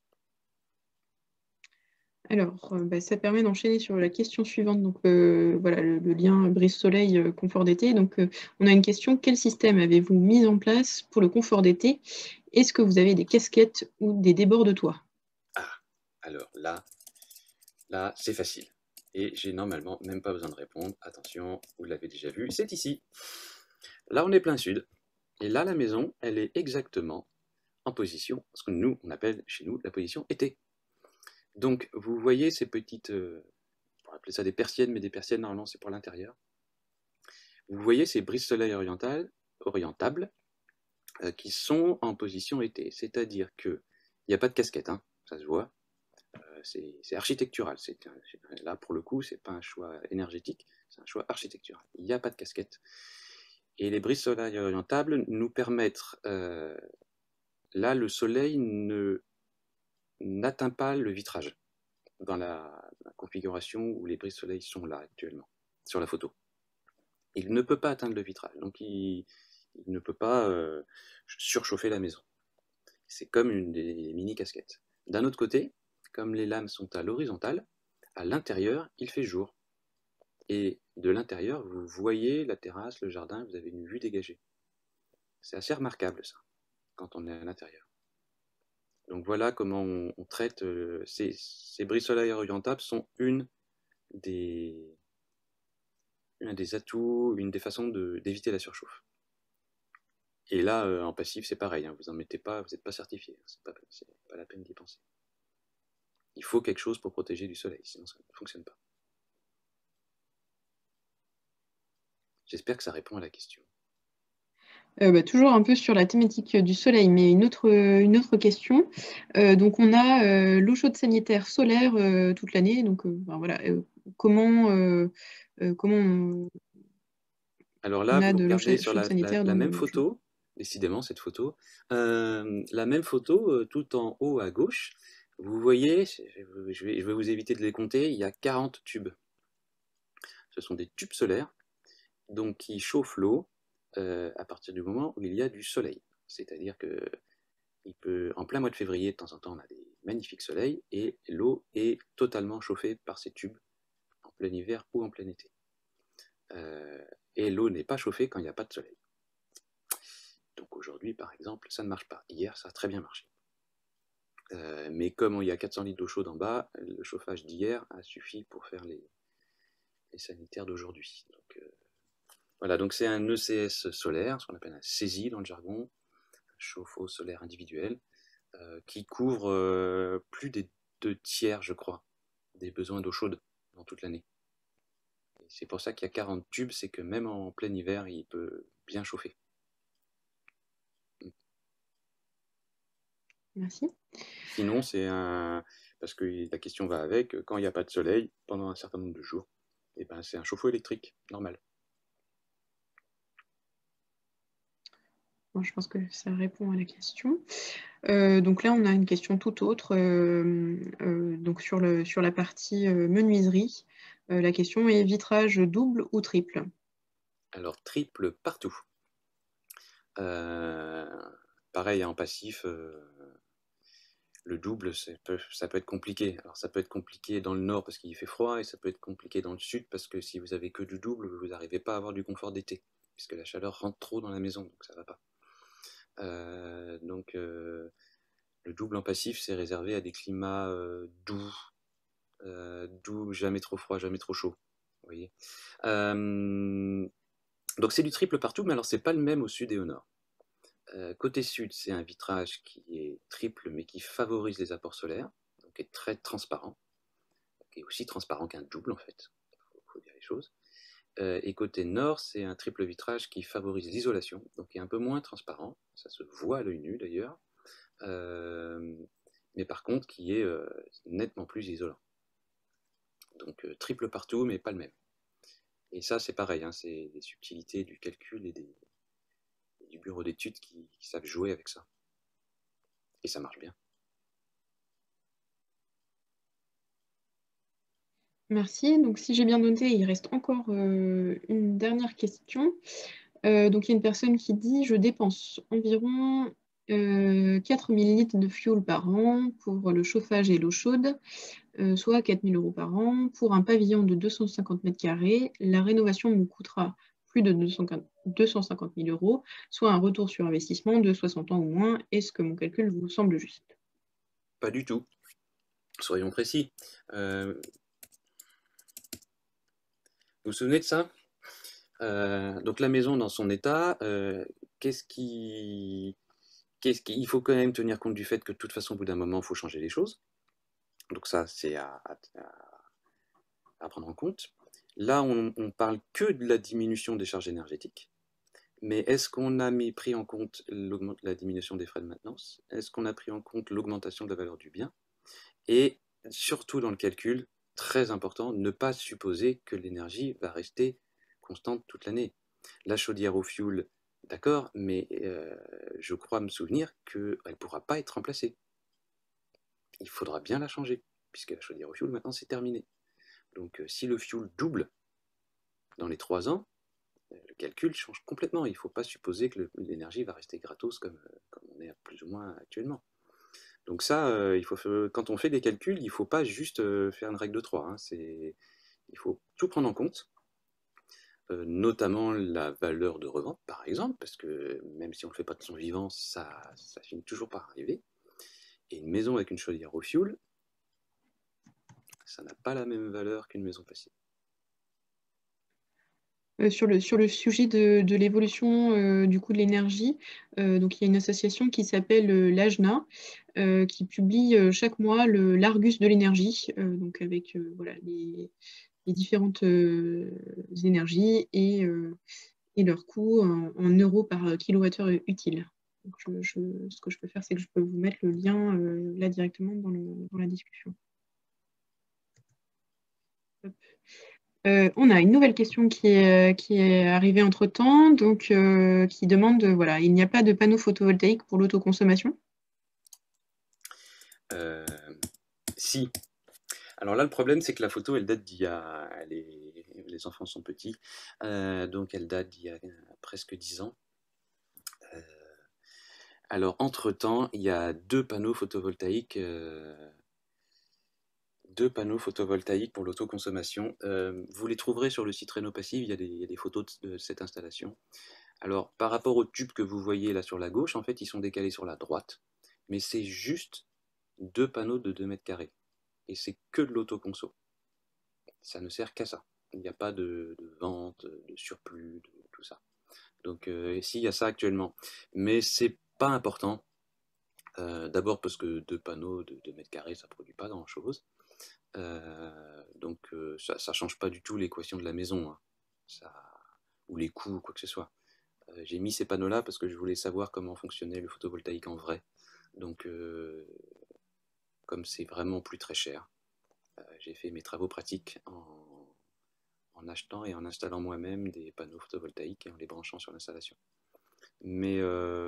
Alors, ça permet d'enchaîner sur la question suivante. Donc, voilà, le lien brise-soleil, confort d'été. Donc, on a une question. Quel système avez-vous mis en place pour le confort d'été? Est-ce que vous avez des casquettes ou des débords de toit? Ah, alors là, c'est facile. Et j'ai normalement même pas besoin de répondre. Attention, vous l'avez déjà vu, c'est ici. Là, on est plein sud. Et là, la maison, elle est exactement en position, ce que nous, on appelle chez nous la position été. Donc, vous voyez ces petites, on pourrait appeler ça des persiennes, mais des persiennes, normalement, c'est pour l'intérieur. Vous voyez ces brises-soleil orientables qui sont en position été. C'est-à-dire qu'il n'y a pas de casquette, hein, ça se voit. C'est architectural. Là, pour le coup, c'est pas un choix énergétique, c'est un choix architectural. Il n'y a pas de casquette. Et les brises-soleil orientables nous permettent, là, le soleil n'atteint pas le vitrage dans la configuration où les brises-soleil sont là actuellement, sur la photo. Il ne peut pas atteindre le vitrage, donc il ne peut pas surchauffer la maison. C'est comme une des mini-casquettes. D'un autre côté, comme les lames sont à l'horizontale, à l'intérieur, il fait jour. Et de l'intérieur, vous voyez la terrasse, le jardin, vous avez une vue dégagée. C'est assez remarquable ça, quand on est à l'intérieur. Donc voilà comment on traite ces brises-soleil orientables sont un des atouts, une des façons d'éviter la surchauffe. Et là, en passif, c'est pareil, hein, vous n'en mettez pas, vous n'êtes pas certifié, c'est pas la peine d'y penser. Il faut quelque chose pour protéger du soleil, sinon ça ne fonctionne pas. J'espère que ça répond à la question. Toujours un peu sur la thématique du soleil, mais une autre question. Donc on a l'eau chaude sanitaire solaire toute l'année. Donc voilà, comment Alors là, on a vous de l'eau regardez sur chaude sanitaire la dans même nos logements? photo, décidément cette photo, la même photo tout en haut à gauche. Vous voyez, je vais vous éviter de les compter, il y a 40 tubes. Ce sont des tubes solaires donc, qui chauffent l'eau à partir du moment où il y a du soleil. C'est-à-dire que en plein mois de février, de temps en temps, on a des magnifiques soleils et l'eau est totalement chauffée par ces tubes en plein hiver ou en plein été. Et l'eau n'est pas chauffée quand il n'y a pas de soleil. Donc aujourd'hui, par exemple, ça ne marche pas. Hier, ça a très bien marché. Mais comme il y a 400 litres d'eau chaude en bas, le chauffage d'hier a suffi pour faire les sanitaires d'aujourd'hui. Donc, voilà, donc c'est un ECS solaire, ce qu'on appelle un CESI dans le jargon, chauffe-eau solaire individuel, qui couvre plus des 2 tiers, je crois, des besoins d'eau chaude dans toute l'année. C'est pour ça qu'il y a 40 tubes, c'est que même en plein hiver, il peut bien chauffer. Merci. Sinon, parce que la question va avec, quand il n'y a pas de soleil, pendant un certain nombre de jours, eh ben, c'est un chauffe-eau électrique, normal. Bon, je pense que ça répond à la question. Donc là, on a une question tout autre. Donc sur la partie menuiserie, la question est vitrage double ou triple? Alors, triple partout. Pareil, en passif, le double, ça peut être compliqué. Alors, ça peut être compliqué dans le nord parce qu'il fait froid, et ça peut être compliqué dans le sud parce que si vous avez que du double, vous n'arrivez pas à avoir du confort d'été, puisque la chaleur rentre trop dans la maison, donc ça ne va pas. Le double en passif, c'est réservé à des climats doux, jamais trop froid, jamais trop chaud. Vous voyez. Donc c'est du triple partout, mais alors c'est pas le même au sud et au nord. Côté sud, c'est un vitrage qui est triple, mais qui favorise les apports solaires, donc est très transparent, qui est aussi transparent qu'un double en fait, faut dire les choses. Et côté nord, c'est un triple vitrage qui favorise l'isolation, donc est un peu moins transparent, ça se voit à l'œil nu d'ailleurs, mais par contre qui est nettement plus isolant. Donc triple partout, mais pas le même. Et ça, c'est pareil, hein, c'est des subtilités du calcul et du bureau d'études qui savent jouer avec ça. Et ça marche bien. Merci. Donc si j'ai bien noté, il reste encore une dernière question. Donc il y a une personne qui dit: je dépense environ 4000 litres de fuel par an pour le chauffage et l'eau chaude, soit 4000 € par an. Pour un pavillon de 250 mètres carrés, la rénovation me coûtera plus de 250 000 €, soit un retour sur investissement de 60 ans ou moins. Est-ce que mon calcul vous semble juste? Pas du tout. Soyons précis. Vous vous souvenez de ça? Donc la maison dans son état, il faut quand même tenir compte du fait que de toute façon, au bout d'un moment, il faut changer les choses. Donc ça, c'est à prendre en compte. Là, on parle que de la diminution des charges énergétiques. Mais est-ce qu'on a pris en compte la diminution des frais de maintenance? Est-ce qu'on a pris en compte l'augmentation de la valeur du bien? Et surtout dans le calcul, très important, ne pas supposer que l'énergie va rester constante toute l'année. La chaudière au fioul, d'accord, mais je crois me souvenir qu'elle ne pourra pas être remplacée. Il faudra bien la changer, puisque la chaudière au fioul, maintenant, c'est terminé. Donc si le fioul double dans les 3 ans, le calcul change complètement. Il ne faut pas supposer que l'énergie va rester gratos comme on est plus ou moins actuellement. Donc ça, quand on fait des calculs, il ne faut pas juste faire une règle de 3. Hein. Il faut tout prendre en compte, notamment la valeur de revente, par exemple, parce que même si on ne le fait pas de son vivant, ça finit toujours par arriver. Et une maison avec une chaudière au fioul, ça n'a pas la même valeur qu'une maison passive. Sur le sujet de l'évolution du coût de l'énergie, donc il y a une association qui s'appelle l'AGNA, qui publie chaque mois l'Argus de l'énergie, donc avec voilà, les différentes énergies et leur coût en euros par kilowattheure utile. Donc ce que je peux faire, c'est que je peux vous mettre le lien là directement dans la discussion. Hop. On a une nouvelle question qui est arrivée entre-temps, donc qui demande, voilà, il n'y a pas de panneau photovoltaïque pour l'autoconsommation? Si. Alors là, le problème, c'est que la photo, elle date d'il y a... Les enfants sont petits, donc elle date d'il y a presque 10 ans. Alors, entre-temps, il y a deux panneaux photovoltaïques pour l'autoconsommation. Vous les trouverez sur le site Réno Passive, il y a des photos de cette installation. Alors, par rapport aux tubes que vous voyez là sur la gauche, en fait, ils sont décalés sur la droite. Mais c'est juste deux panneaux de 2 mètres carrés. Et c'est que de l'autoconso. Ça ne sert qu'à ça. Il n'y a pas de vente, de surplus, de tout ça. Donc, si, il y a ça actuellement. Mais c'est pas important. D'abord parce que deux panneaux de 2 mètres carrés, ça ne produit pas grand-chose. Donc ça ne change pas du tout l'équation de la maison, hein, ou les coûts, quoi que ce soit. J'ai mis ces panneaux-là parce que je voulais savoir comment fonctionnait le photovoltaïque en vrai. Donc comme c'est vraiment plus très cher, j'ai fait mes travaux pratiques en achetant et en installant moi-même des panneaux photovoltaïques et en les branchant sur l'installation. Mais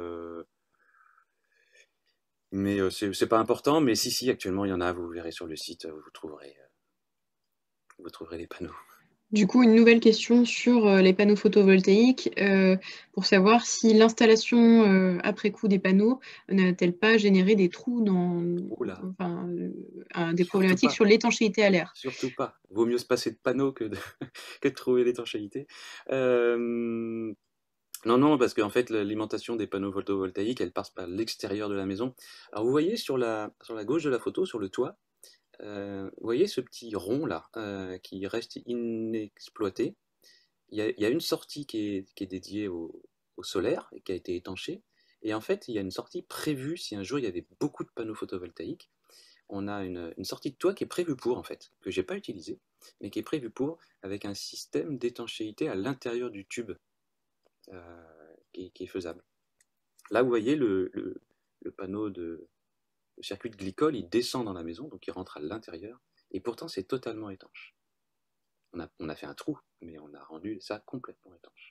c'est pas important, mais si, actuellement il y en a, vous verrez sur le site, vous trouverez les panneaux. Du coup, une nouvelle question sur les panneaux photovoltaïques, pour savoir si l'installation après coup des panneaux n'a-t-elle pas généré des trous Oula, des surtout problématiques pas, sur l'étanchéité à l'air. surtout pas. Vaut mieux se passer de panneaux que de, que de trouver l'étanchéité. Euh, non, parce qu'en fait, l'alimentation des panneaux photovoltaïques, elle passe par l'extérieur de la maison. Alors, vous voyez sur la gauche de la photo, sur le toit, vous voyez ce petit rond là qui reste inexploité. Il y a une sortie qui est dédiée au solaire et qui a été étanchée. Et en fait, il y a une sortie prévue si un jour il y avait beaucoup de panneaux photovoltaïques. On a une sortie de toit qui est prévue pour, en fait, que j'ai pas utilisée, mais qui est prévue pour, avec un système d'étanchéité à l'intérieur du tube qui est faisable. Là, vous voyez le panneau le circuit de glycol, il descend dans la maison, donc il rentre à l'intérieur, et pourtant c'est totalement étanche. On a fait un trou, mais on a rendu ça complètement étanche.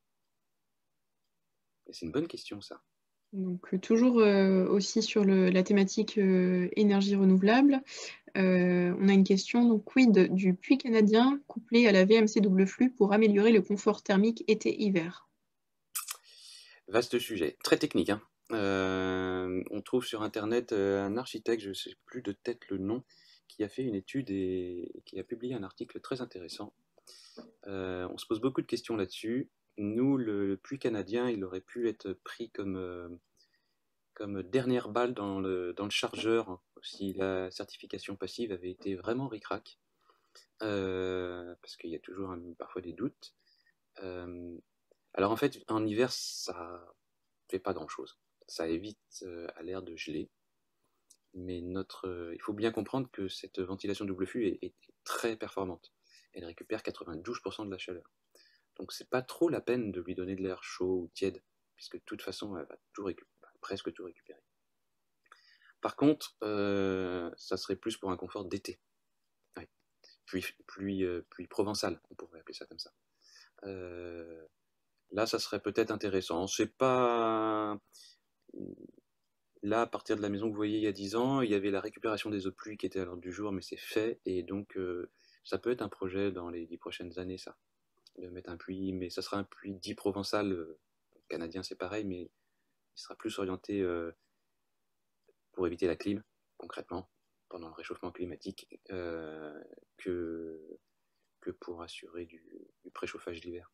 Et c'est une bonne question, ça. Donc, toujours aussi sur la thématique énergie renouvelable, on a une question, donc quid du puits canadien couplé à la VMC double flux pour améliorer le confort thermique été-hiver? Vaste sujet, très technique, hein. On trouve sur Internet un architecte, je ne sais plus de tête le nom, qui a fait une étude et qui a publié un article très intéressant. On se pose beaucoup de questions là-dessus. Nous, le puits canadien, il aurait pu être pris comme dernière balle dans le chargeur, hein, si la certification passive avait été vraiment ric-rac, parce qu'il y a toujours parfois des doutes. Alors en fait, en hiver, ça fait pas grand-chose. Ça évite à l'air de geler, mais il faut bien comprendre que cette ventilation double flux est très performante. Elle récupère 92% de la chaleur. Donc c'est pas trop la peine de lui donner de l'air chaud ou tiède, puisque de toute façon, elle va presque tout récupérer. Par contre, ça serait plus pour un confort d'été. Ouais. Pluie provençale, on pourrait appeler ça comme ça. Euh, Là, ça serait peut-être intéressant. C'est pas. Là, à partir de la maison que vous voyez il y a 10 ans, il y avait la récupération des eaux de pluie qui était à l'ordre du jour, mais c'est fait. Et donc, ça peut être un projet dans les 10 prochaines années, ça. De mettre un puits, mais ça sera un puits dit provençal. Canadien, c'est pareil, mais il sera plus orienté pour éviter la clim, concrètement, pendant le réchauffement climatique, que, que pour assurer du préchauffage d'hiver.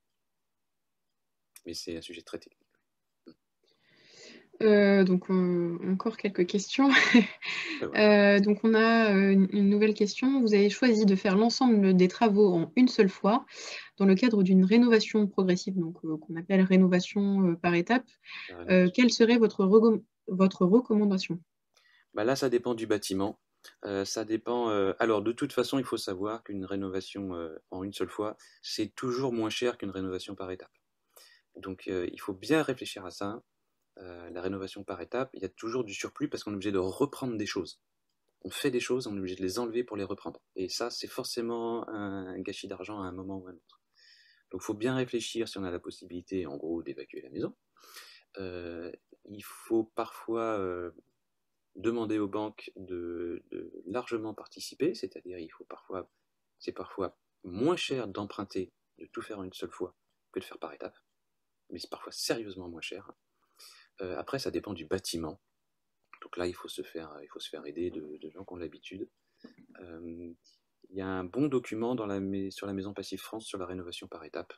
Mais c'est un sujet très technique. Donc, encore quelques questions. Ouais, voilà. Donc, on a une nouvelle question. Vous avez choisi de faire l'ensemble des travaux en une seule fois dans le cadre d'une rénovation progressive, donc qu'on appelle rénovation par étapes. Quelle serait votre recommandation? Bah là, ça dépend du bâtiment. Ça dépend. Alors, de toute façon, il faut savoir qu'une rénovation en une seule fois, c'est toujours moins cher qu'une rénovation par étape. Donc, il faut bien réfléchir à ça. La rénovation par étape, il y a toujours du surplus parce qu'on est obligé de reprendre des choses. On fait des choses, on est obligé de les enlever pour les reprendre. Et ça, c'est forcément un gâchis d'argent à un moment ou à un autre. Donc, il faut bien réfléchir si on a la possibilité, en gros, d'évacuer la maison. Euh, il faut parfois demander aux banques de largement participer, c'est-à-dire c'est parfois moins cher d'emprunter, de tout faire en une seule fois, que de faire par étapes, mais c'est parfois sérieusement moins cher. Après, ça dépend du bâtiment. Donc là, il faut se faire aider de gens qui ont l'habitude. Il y a un bon document sur la Maison Passive France sur la rénovation par étapes.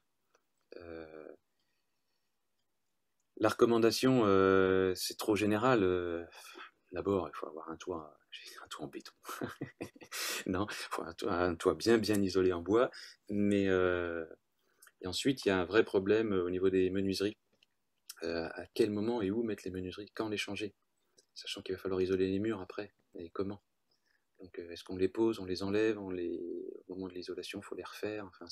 La recommandation, c'est trop général. D'abord, il faut avoir un toit en béton. Non, il faut un toit bien bien isolé en bois. Mais et ensuite, il y a un vrai problème au niveau des menuiseries. À quel moment et où mettre les menuiseries, quand les changer, sachant qu'il va falloir isoler les murs après. Et comment? Donc, est-ce qu'on les pose, on les enlève, au moment de l'isolation, il faut les refaire. Enfin,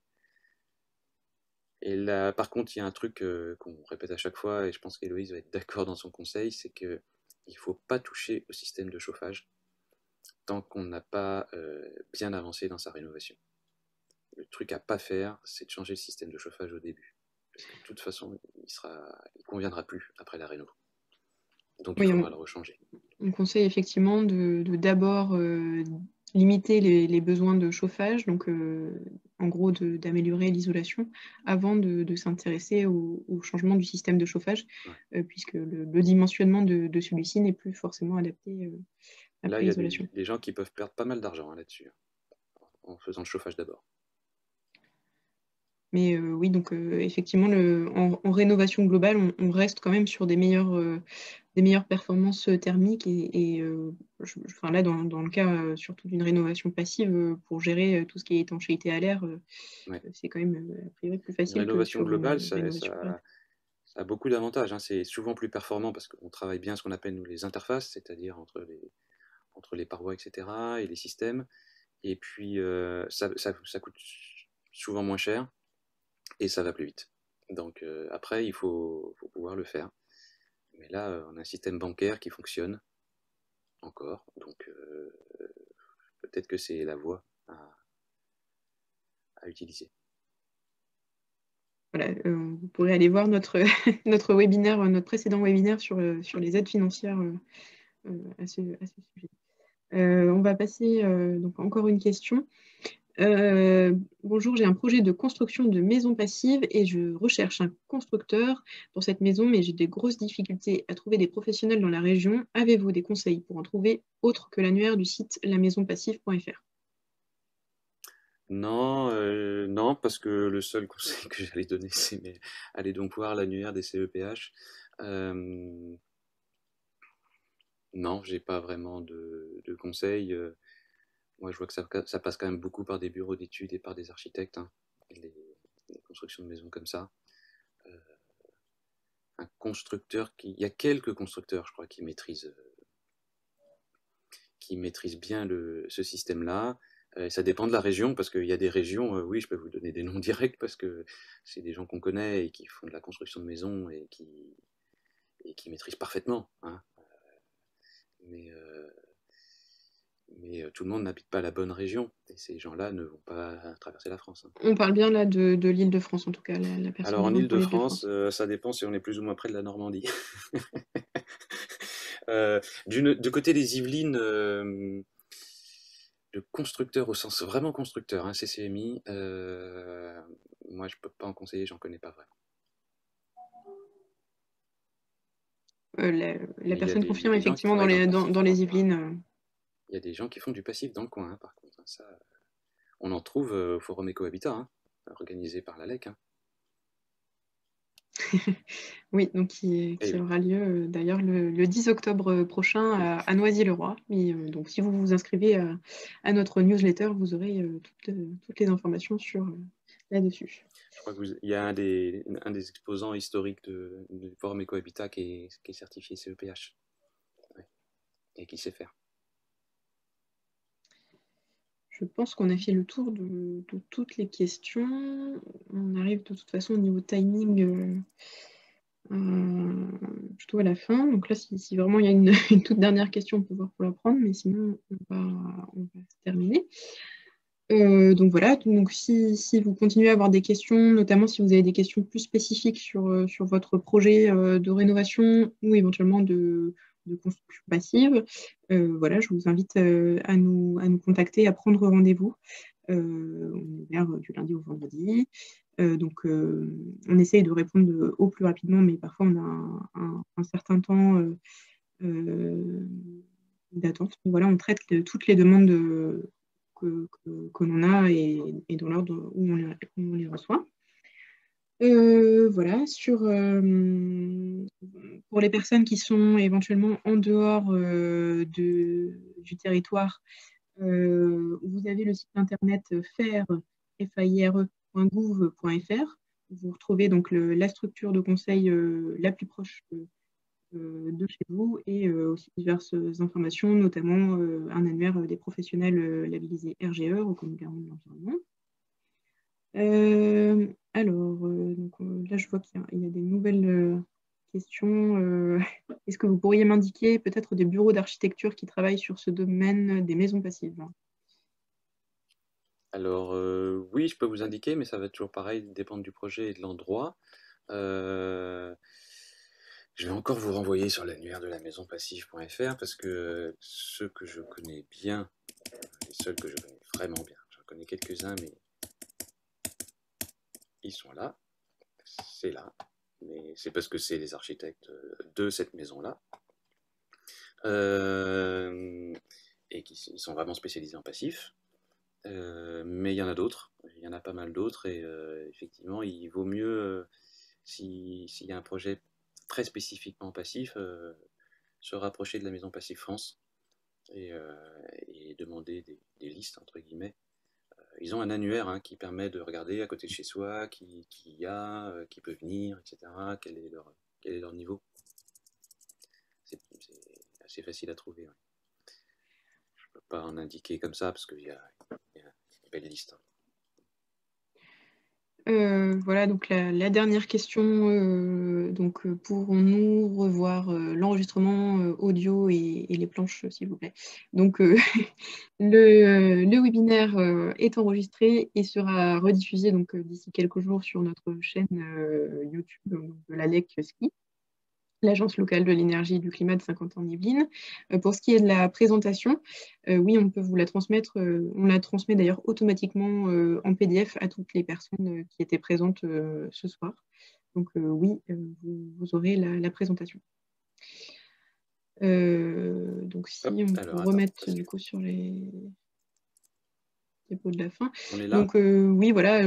Et là, par contre, il y a un truc qu'on répète à chaque fois, et je pense qu'Héloïse va être d'accord dans son conseil, c'est qu'il ne faut pas toucher au système de chauffage tant qu'on n'a pas bien avancé dans sa rénovation. Le truc à ne pas faire, c'est de changer le système de chauffage au début. Parce que de toute façon, il ne conviendra plus après la réno. Donc il Oui, faudra le rechanger. on conseille effectivement de d'abord limiter les besoins de chauffage, donc en gros d'améliorer l'isolation avant de s'intéresser au changement du système de chauffage, Ouais. puisque le dimensionnement de celui-ci n'est plus forcément adapté Là, après il y a l'isolation. des gens qui peuvent perdre pas mal d'argent là-dessus, en faisant le chauffage d'abord. Mais oui, donc effectivement, en rénovation globale, on reste quand même sur des meilleures performances thermiques enfin, là, dans le cas surtout d'une rénovation passive, pour gérer tout ce qui est étanchéité à l'air, Ouais. c'est quand même a priori plus Une facile que rénovation sur une globale, rénovation plane. ça a beaucoup d'avantages, hein. C'est souvent plus performant parce qu'on travaille bien ce qu'on appelle nous les interfaces, c'est-à-dire entre les parois, etc., et les systèmes. Et puis, ça coûte souvent moins cher et ça va plus vite. Donc, après, il faut pouvoir le faire. Mais là, on a un système bancaire qui fonctionne encore. Donc, peut-être que c'est la voie à utiliser. Voilà, vous pourrez aller voir notre webinaire, notre précédent webinaire sur les aides financières à ce sujet. On va passer donc encore une question. Bonjour, j'ai un projet de construction de maison passive et je recherche un constructeur pour cette maison, mais j'ai des grosses difficultés à trouver des professionnels dans la région. Avez-vous des conseils pour en trouver autre que l'annuaire du site lamaisonpassive.fr? Non, parce que le seul conseil que j'allais donner, c'est allez donc voir l'annuaire des CEPH. Non, j'ai pas vraiment de conseils. Moi, je vois que ça passe quand même beaucoup par des bureaux d'études et par des architectes, hein, les constructions de maisons comme ça. Un constructeur il y a quelques constructeurs, je crois, qui maîtrisent bien ce système-là. Ça dépend de la région, parce qu'il y a des régions, oui, je peux vous donner des noms directs, parce que c'est des gens qu'on connaît et qui font de la construction de maisons et qui maîtrisent parfaitement, hein. Mais, tout le monde n'habite pas la bonne région, et ces gens-là ne vont pas traverser la France, hein. On parle bien là de l'Île-de-France, en tout cas, la personne Alors en demande pour Île-de-France, l'Île-de-France. ça dépend si on est plus ou moins près de la Normandie. Du côté des Yvelines, le constructeur au sens vraiment constructeur, hein, CCMI, moi je peux pas en conseiller, j'en connais pas vraiment. La Mais personne il y a confirme des gens qui effectivement travaillent dans le dans passif. les Yvelines. Il y a des gens qui font du passif dans le coin, hein, par contre, hein, ça, on en trouve au Forum Eco-Habitat, hein, organisé par la LEC, hein. Oui, donc Eh qui oui. aura lieu d'ailleurs le 10 octobre prochain à Noisy-le-Roi. Donc, si vous vous inscrivez à notre newsletter, vous aurez toutes les informations là-dessus. Je crois qu'il y a un des exposants historiques du Forum Eco-Habitat qui est certifié CEPH, ouais, et qui sait faire. Je pense qu'on a fait le tour de toutes les questions. On arrive de toute façon au niveau timing plutôt à la fin. Donc là, si vraiment il y a une toute dernière question, on peut voir pour la prendre, mais sinon, on va se terminer. Donc voilà, donc si vous continuez à avoir des questions, notamment si vous avez des questions plus spécifiques sur votre projet de rénovation ou éventuellement de construction passive, voilà, je vous invite à nous contacter, à prendre rendez-vous. On est ouvert du lundi au vendredi. Donc, on essaye de répondre au plus rapidement, mais parfois on a un certain temps d'attente. Voilà, on traite toutes les demandes que l'on a et dans l'ordre où on les reçoit. Voilà, pour les personnes qui sont éventuellement en dehors du territoire, vous avez le site internet fire.gouv.fr. Vous retrouvez donc la structure de conseil la plus proche de chez vous et aussi diverses informations, notamment un annuaire des professionnels labellisés RGE, reconnus garants de l'environnement. Donc, là, je vois qu'il y a des nouvelles questions. Est-ce que vous pourriez m'indiquer peut-être des bureaux d'architecture qui travaillent sur ce domaine des maisons passives? Alors, oui, je peux vous indiquer, mais ça va toujours pareil, dépendre du projet et de l'endroit. Je vais encore vous renvoyer sur l'annuaire de la maisonpassive.fr parce que ceux que je connais bien, les seuls que je connais vraiment bien, j'en connais quelques-uns, mais ils sont là, c'est là, mais c'est parce que c'est les architectes de cette maison-là, et qui sont vraiment spécialisés en passif. Mais il y en a d'autres, il y en a pas mal d'autres, et effectivement, il vaut mieux, s'il y a un projet très spécifiquement passif, se rapprocher de la Maison Passive France et demander des listes, entre guillemets. Ils ont un annuaire qui permet de regarder à côté de chez soi qui y a, qui peut venir, etc., quel est leur niveau. C'est assez facile à trouver. Ouais. Je ne peux pas en indiquer comme ça parce qu'il y a une belle liste. Voilà, donc la dernière question, pourrons-nous revoir l'enregistrement audio et les planches, s'il vous plaît? Donc, le webinaire est enregistré et sera rediffusé d'ici quelques jours sur notre chaîne YouTube de l'ALEC Ski, l'Agence locale de l'énergie et du climat de Saint-Quentin-en-Yvelines. Pour ce qui est de la présentation, oui, on peut vous la transmettre. On la transmet d'ailleurs automatiquement en PDF à toutes les personnes qui étaient présentes ce soir. Donc oui, vous aurez la présentation. Donc si on peut remettre du coup sur les dépôts de la fin. On est là. Donc oui, voilà.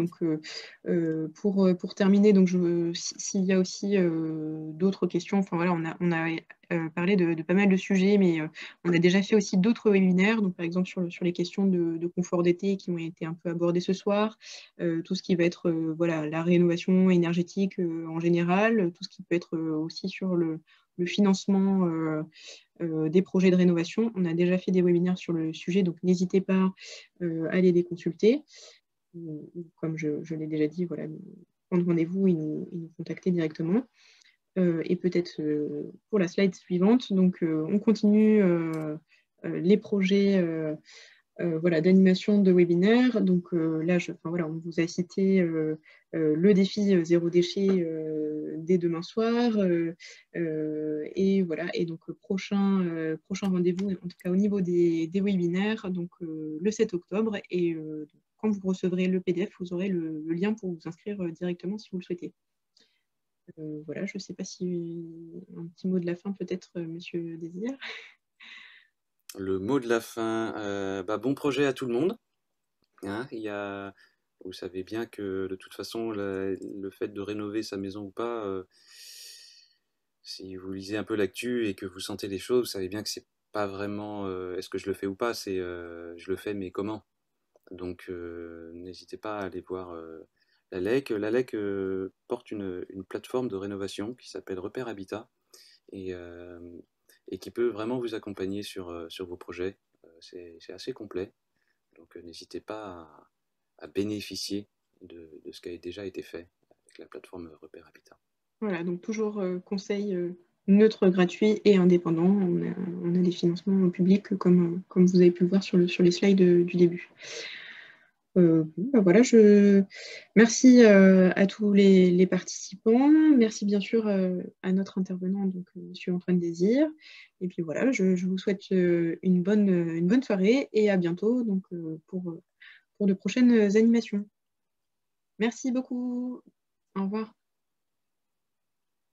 Pour terminer, donc s'il y a aussi d'autres questions, enfin voilà, on a parlé de pas mal de sujets, mais on a déjà fait aussi d'autres webinaires, donc par exemple sur les questions de confort d'été qui ont été un peu abordées ce soir, tout ce qui va être voilà, la rénovation énergétique en général, tout ce qui peut être aussi sur le financement des projets de rénovation. On a déjà fait des webinaires sur le sujet, donc n'hésitez pas à aller les consulter. Comme je l'ai déjà dit, voilà, prendre rendez-vous et nous contacter directement. Et peut-être pour la slide suivante, donc on continue les projets voilà, d'animation de webinaire. Donc là, voilà, on vous a cité le défi zéro déchet dès demain soir. Et voilà, et donc prochain rendez-vous, en tout cas au niveau des webinaires, donc le 7 octobre. Et quand vous recevrez le PDF, vous aurez le lien pour vous inscrire directement si vous le souhaitez. Voilà, je ne sais pas si un petit mot de la fin peut-être, Monsieur Désir. Le mot de la fin, bon projet à tout le monde. Vous savez bien que de toute façon, le fait de rénover sa maison ou pas, si vous lisez un peu l'actu et que vous sentez les choses, vous savez bien que c'est pas vraiment est-ce que je le fais ou pas, c'est je le fais mais comment. Donc n'hésitez pas à aller voir l'ALEC. L'ALEC porte une plateforme de rénovation qui s'appelle Repère Habitat et qui peut vraiment vous accompagner sur vos projets. C'est assez complet, donc n'hésitez pas à bénéficier de ce qui a déjà été fait avec la plateforme Repère Habitat. Voilà, donc toujours conseil neutre, gratuit et indépendant. On a des financements publics comme vous avez pu le voir sur les slides du début. Voilà, merci à tous les participants. Merci bien sûr à notre intervenant, donc Monsieur Antoine Désir. Et puis voilà, je vous souhaite une bonne soirée et à bientôt donc, pour de prochaines animations. Merci beaucoup. Au revoir.